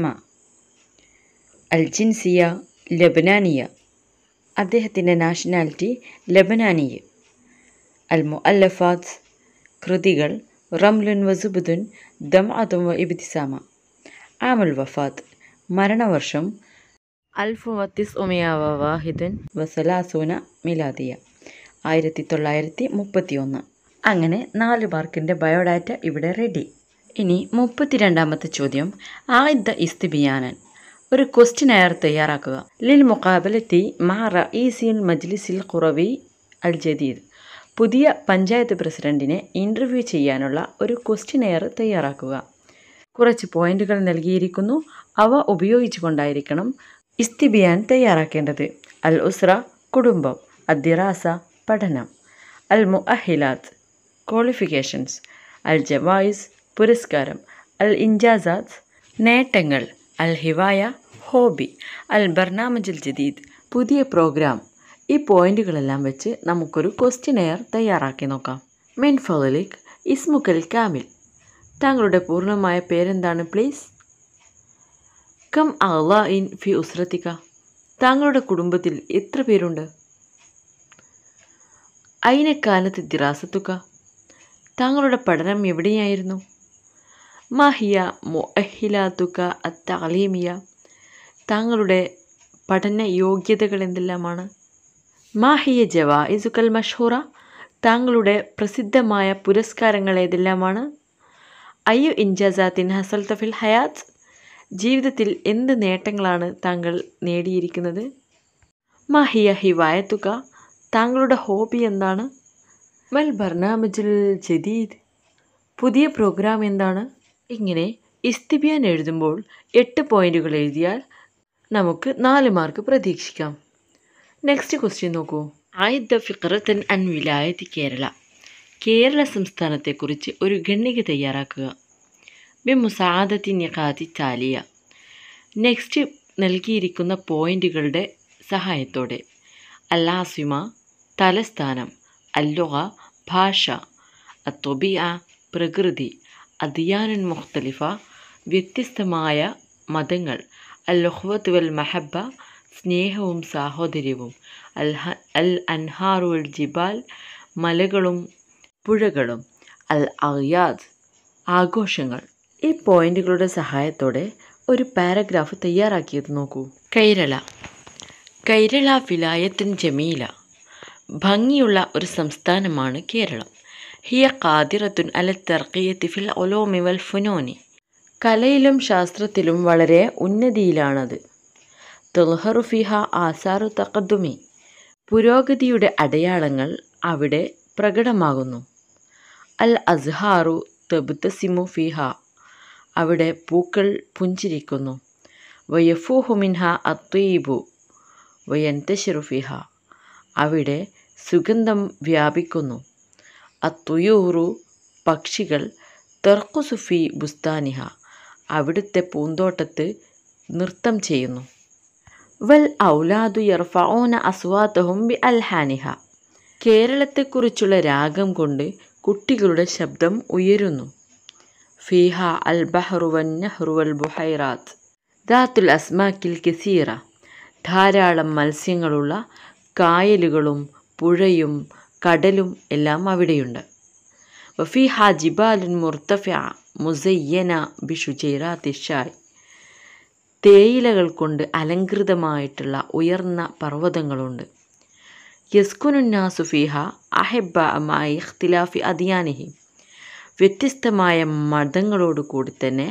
അൽ ജിൻസിയ ലബനാനിയ. അദ്ദേഹത്തിൻ്റെ നാഷണാലിറ്റി ലബനാനിയ. അൽ മുഅല്ലഫാത്ത്. കൃതികൾ റംലുൻ വ സുബ്ദുൻ ദംഅത്തുൻ വ ഇബ്തിസാമ. ആമുൽ വഫാത്ത്. മരണവർഷം അൽഫു വ തിസ്ഉമിയ വ വാഹിദുൻ വ സലാസൂന മിലാദിയ. ആയിരത്തി തൊള്ളായിരത്തി മുപ്പത്തി ഒന്ന്. അങ്ങനെ നാല് മാർക്കിൻ്റെ ബയോഡാറ്റ ഇവിടെ റെഡി. ഇനി മുപ്പത്തിരണ്ടാമത്തെ ചോദ്യം. ആയിദ്ദ ഇസ്തിബിയാനൻ. ഒരു ക്വസ്റ്റ്യനെയർ തയ്യാറാക്കുക. ലിൽ മുഖാബലത്തി മഅ റഈസിൽ മജ്ലിസിൽ ഖുറവി അൽ ജദീദ്. പുതിയ പഞ്ചായത്ത് പ്രസിഡന്റിനെ ഇൻ്റർവ്യൂ ചെയ്യാനുള്ള ഒരു ക്വസ്റ്റ്യനെയർ തയ്യാറാക്കുക. കുറച്ച് പോയിന്റുകൾ നൽകിയിരിക്കുന്നു. അവ ഉപയോഗിച്ചു കൊണ്ടായിരിക്കണം ഇസ്തിബിയാൻ തയ്യാറാക്കേണ്ടത്. അൽ ഉസ്ര കുടുംബം. അദ്ദിറാസ പഠനം. അൽ മുഅഹിലാത്ത് ക്വാളിഫിക്കേഷൻസ്. അൽ ജവായിസ് പുരസ്കാരം. അൽ ഇൻജാസാത്ത് നേട്ടങ്ങൾ. അൽ ഹിവായ ഹോബി. അൽ ബർനാമജുൽ ജദീദ് പുതിയ പ്രോഗ്രാം. ഈ പോയിന്റുകളെല്ലാം വെച്ച് നമുക്കൊരു ക്വസ്റ്റ്യനെയർ തയ്യാറാക്കി നോക്കാം. മിൻ ഫളിക് ഇസ്മുക്കൽ കാമിൽ. താങ്കളുടെ പൂർണ്ണമായ പേരെന്താണ് പ്ലീസ്? കം അഅ്ളാഇൻ ഫി ഉസ്രതിക. താങ്കളുടെ കുടുംബത്തിൽ എത്ര പേരുണ്ട്? ഐന കാനത്ത് ദിറാസത്തുക. താങ്കളുടെ പഠനം എവിടെയായിരുന്നു? മാഹിയ മുഅഹിലാത്തുക അത്തഅലീമിയ. താങ്കളുടെ പഠന യോഗ്യതകൾ എന്തെല്ലാമാണ്? മാഹിയ ജവായിസുകൽ മഷ്ഹൂറ. താങ്കളുടെ പ്രസിദ്ധമായ പുരസ്കാരങ്ങൾ ഏതെല്ലാമാണ്? അയ്യു ഇൻജാസാത്തിൻ ഹസൽത ഫിൽ ഹയാത്ത്. ജീവിതത്തിൽ എന്ത് നേട്ടങ്ങളാണ് താങ്കൾ നേടിയിരിക്കുന്നത്? മാഹിയ ഹിവായത്തുക. താങ്കളുടെ ഹോബി എന്താണ്? മൽ ബർനാമജുൽ ജദീദ് പുതിയ പ്രോഗ്രാം എന്താണ്? ഇങ്ങനെ ഇസ്തിബിയാൻ എഴുതുമ്പോൾ എട്ട് പോയിന്റുകൾ എഴുതിയാൽ നമുക്ക് നാല് മാർക്ക് പ്രതീക്ഷിക്കാം. നെക്സ്റ്റ് ക്വസ്റ്റ്യൻ നോക്കൂ. ആയിദ്ദ ഫിഖ്റത്തൻ അൻ വിലായത്തി കേരള. കേരള സംസ്ഥാനത്തെക്കുറിച്ച് ഒരു ഖണ്ഡിക തയ്യാറാക്കുക. ബി മുസാദത്തി നിഖാതി താലിയ. നെക്സ്റ്റ് നൽകിയിരിക്കുന്ന പോയിന്റുകളുടെ സഹായത്തോടെ. അല്ലാസിമ തലസ്ഥാനം. അല്ലുഗ ഭാഷ. അത്തൊബിയ പ്രകൃതി. അദിയാനുൻ മുഖ്തലിഫ വ്യത്യസ്തമായ മതങ്ങൾ. അൽ ഉഖ്വത്ത് വൽ മഹബ്ബ സ്നേഹവും സാഹോദര്യവും. അൽ അൽ അൻഹാറു വൽ ജിബാൽ മലകളും പുഴകളും. അൽ അഗ്യാദ് ആഘോഷങ്ങൾ. ഈ പോയിന്റുകളുടെ സഹായത്തോടെ ഒരു പാരഗ്രാഫ് തയ്യാറാക്കിയത് നോക്കൂ. കൈരള. കൈരള വിലായത്തുൻ ജമീല. ഭംഗിയുള്ള ഒരു സംസ്ഥാനമാണ് കേരളം. ഹിയ ഖാദിറത്തുൻ അല തർഖിയത്തി ഫിൽ ഉലൂമി വൽ ഫുനൂനി. കലയിലും ശാസ്ത്രത്തിലും വളരെ ഉന്നതിയിലാണത്. തുൽഹറു ഫിഹ ആസാറു തഖദ്ദുമി. പുരോഗതിയുടെ അടയാളങ്ങൾ അവിടെ പ്രകടമാകുന്നു. അൽ അസ്ഹാറു തബ്തസിമു ഫിഹ. അവിടെ പൂക്കൾ പുഞ്ചിരിക്കുന്നു. വയഫൂഹു മിൻഹ അത്വീബു വയന്തശിറു ഫിഹ. അവിടെ സുഗന്ധം വ്യാപിക്കുന്നു. അത്തുയൂറു പക്ഷികൾ തെർക്കുസുഫി ബുസ്താനിഹ. അവിടുത്തെ പൂന്തോട്ടത്ത് നൃത്തം ചെയ്യുന്നു. വൽ ഔലാദു യർഫഊന അസ്വാതഹും ബി അൽഹാനിഹ. കേരളത്തെക്കുറിച്ചുള്ള രാഗം കൊണ്ട് കുട്ടികളുടെ ശബ്ദം ഉയരുന്നു. ഫീഹ അൽ ബഹ്റു വൻ നഹ്റു വൽ ബുഹൈറാത്ത് ദാത്തുൽ അസ്മാക്കിൽ കസീറ. ധാരാളം മത്സ്യങ്ങളുള്ള കായലുകളും പുഴയും കടലും എല്ലാം അവിടെയുണ്ട്. വഫീഹ ജിബാലുൻ മുർത്തഫിഅ മുസയ്യന ബിഷുജൈറാത്തി ഷായ്. തേയിലകൾ കൊണ്ട് അലങ്കൃതമായിട്ടുള്ള ഉയർന്ന പർവ്വതങ്ങളുണ്ട്. യസ്കുനുന്നാസു ഫീഹ അഹിബ്ബ മഅ ഇഖ്തിലാഫി അദിയാനിഹി. വ്യത്യസ്തമായ മതങ്ങളോട് കൂടി തന്നെ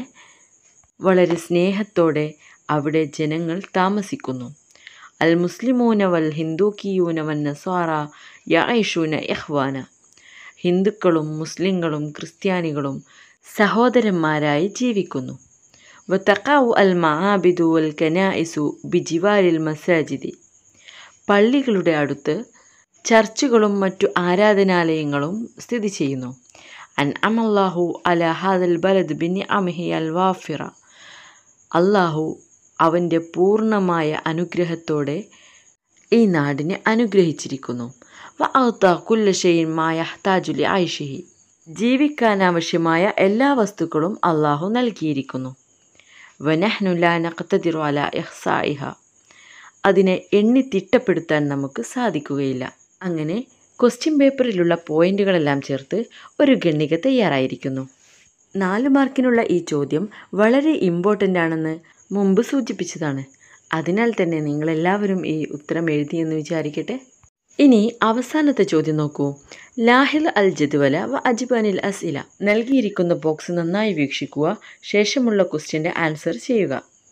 വളരെ സ്നേഹത്തോടെ അവിടെ ജനങ്ങൾ താമസിക്കുന്നു. അൽ മുസ്ലിമൂന വൽ ഹിന്ദൂക്കിയൂന വൻ നസ്വാറ യഈഷൂന ഇഖ്വാന. ഹിന്ദുക്കളും മുസ്ലിങ്ങളും ക്രിസ്ത്യാനികളും സഹോദരന്മാരായി ജീവിക്കുന്നു. വതഖഉ അൽ മആബിദു വൽ കനായിസു ബിജിവാരിൽ മസാജിദി. പള്ളികളുടെ അടുത്ത് ചർച്ചുകളും മറ്റു ആരാധനാലയങ്ങളും സ്ഥിതി ചെയ്യുന്നു. അൻ അമല്ലാഹു അല ഹാദൽ ബലദ് ബിനിഅമിഹി അൽ വാഫിറ. അള്ളാഹു അവൻ്റെ പൂർണ്ണമായ അനുഗ്രഹത്തോടെ ഈ നാടിനെ അനുഗ്രഹിച്ചിരിക്കുന്നു. വ അഅ്താ കുല്ല ഷൈഇൻ മാ യഹ്താജു ലിഐഷിഹി. ജീവിക്കാനാവശ്യമായ എല്ലാ വസ്തുക്കളും അള്ളാഹു നൽകിയിരിക്കുന്നു. വനഹ്നു ലാ നഖ്തദിറു അലാ ഇഹ്സാഇഹ. അതിനെ എണ്ണി തിട്ടപ്പെടുത്താൻ നമുക്ക് സാധിക്കുകയില്ല. അങ്ങനെ ക്വസ്റ്റ്യൻ പേപ്പറിലുള്ള പോയിന്റുകളെല്ലാം ചേർത്ത് ഒരു ഖണ്ഡിക തയ്യാറായിരിക്കുന്നു. നാല് മാർക്കിനുള്ള ഈ ചോദ്യം വളരെ ഇമ്പോർട്ടൻ്റ് ആണെന്ന് മുമ്പ് സൂചിപ്പിച്ചതാണ്. അതിനാൽ തന്നെ നിങ്ങളെല്ലാവരും ഈ ഉത്തരം എഴുതിയെന്ന് വിചാരിക്കട്ടെ. ഇനി അവസാനത്തെ ചോദ്യം നോക്കൂ. ലാഹിൽ അൽ ജദ്വല വ അജ്ബനിൽ അസ്ഇല. നൽകിയിരിക്കുന്ന ബോക്സ് നന്നായി വീക്ഷിക്കുക. ശേഷമുള്ള ക്വസ്റ്റ്യൻ്റെ ആൻസർ ചെയ്യുക.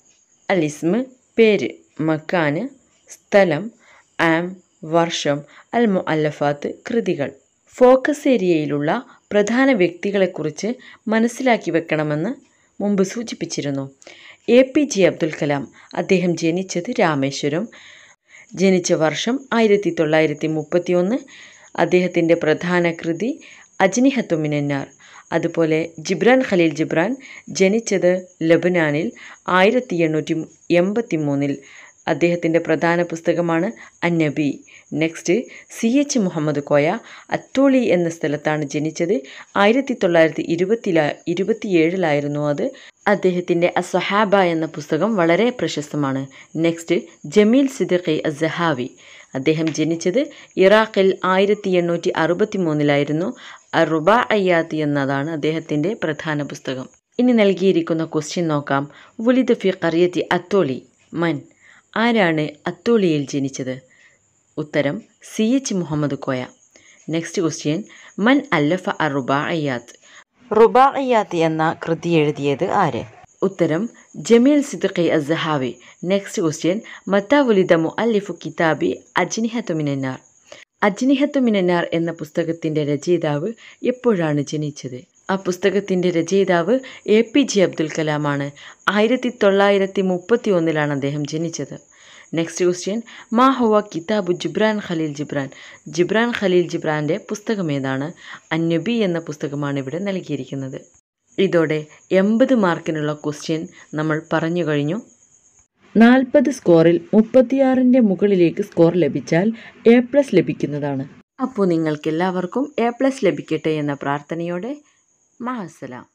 അൽ ഇസ്മ് പേര്, മക്കാന് സ്ഥലം, ആം വർഷം, അൽ മുഅല്ലഫാത്ത് കൃതികൾ. ഫോക്കസ് ഏരിയയിലുള്ള പ്രധാന വ്യക്തികളെക്കുറിച്ച് മനസ്സിലാക്കി വെക്കണമെന്ന് മുമ്പ് സൂചിപ്പിച്ചിരുന്നു. A P J Abdul Kalam. അദ്ദേഹം ജനിച്ചത് രാമേശ്വരം. ജനിച്ച വർഷം ആയിരത്തി തൊള്ളായിരത്തി മുപ്പത്തി ഒന്ന്. അദ്ദേഹത്തിൻ്റെ പ്രധാന കൃതി അജ്നിഹത്തു മിനന്നാർ. അതുപോലെ ജിബ്രാൻ ഖലീൽ ജിബ്രാൻ ജനിച്ചത് ലബനാനിൽ ആയിരത്തി എണ്ണൂറ്റി എൺപത്തി മൂന്നിൽ. അദ്ദേഹത്തിൻ്റെ പ്രധാന പുസ്തകമാണ് അന്നബി. Next C H Muhammad Koya. Atholi എന്ന സ്ഥലത്താണ് ജനിച്ചത്. ആയിരത്തി തൊള്ളായിരത്തി ഇരുപത്തിലാ ഇരുപത്തിയേഴിലായിരുന്നു അത്. അദ്ദേഹത്തിൻ്റെ അസ്വഹാബ എന്ന പുസ്തകം വളരെ പ്രശസ്തമാണ്. Next Jamil Siddiqi Assahawi. അദ്ദേഹം ജനിച്ചത് ഇറാഖിൽ ആയിരത്തി എണ്ണൂറ്റി അറുപത്തി മൂന്നിലായിരുന്നു. അറുബാഅയ്യാത്ത് എന്നതാണ് അദ്ദേഹത്തിൻ്റെ പ്രധാന പുസ്തകം. ഇനി നൽകിയിരിക്കുന്ന ക്വസ്റ്റ്യൻ നോക്കാം. വുലിദ ഫി ഖറിയത്തി അത്തോളി മൻ. ആരാണ് അത്തോളിയിൽ ജനിച്ചത്? ഉത്തരം C H Muhammad Koya. Next question മൻ അല്ലഫ അറുബാഅയ്യാത്ത്. റുബാഇയാത്ത് എന്ന കൃതി എഴുതിയത് ആര്? ഉത്തരം Jamil Siddiqi Assahawi. Next question മത്താ വുലിദ മുഅല്ലിഫു കിതാബി അജ്നിഹത്തു മിനന്നാർ. അജ്നിഹത്തു മിനന്നാർ എന്ന പുസ്തകത്തിൻ്റെ രചയിതാവ് എപ്പോഴാണ് ജനിച്ചത്? ആ പുസ്തകത്തിൻ്റെ രചയിതാവ് എ പി ജെ അബ്ദുൽ കലാമാണ്. ആയിരത്തി തൊള്ളായിരത്തി മുപ്പത്തി ഒന്നിലാണ് അദ്ദേഹം ജനിച്ചത്. നെക്സ്റ്റ് ക്വസ്റ്റ്യൻ മാ ഹുവ കിതാബു ജിബ്രാൻ ഖലീൽ ജിബ്രാൻ. ജിബ്രാൻ ഖലീൽ ജിബ്രാൻ്റെ പുസ്തകം ഏതാണ്? അന്നബി എന്ന പുസ്തകമാണ് ഇവിടെ നൽകിയിരിക്കുന്നത്. ഇതോടെ എൺപത് മാർക്കിനുള്ള ക്വസ്റ്റ്യൻ നമ്മൾ പറഞ്ഞു കഴിഞ്ഞു. നാൽപ്പത് സ്കോറിൽ മുപ്പത്തിയാറിൻ്റെ മുകളിലേക്ക് സ്കോർ ലഭിച്ചാൽ എ പ്ലസ് ലഭിക്കുന്നതാണ്. അപ്പോൾ നിങ്ങൾക്കെല്ലാവർക്കും എ പ്ലസ് ലഭിക്കട്ടെ എന്ന പ്രാർത്ഥനയോടെ മഅസ്സലാം.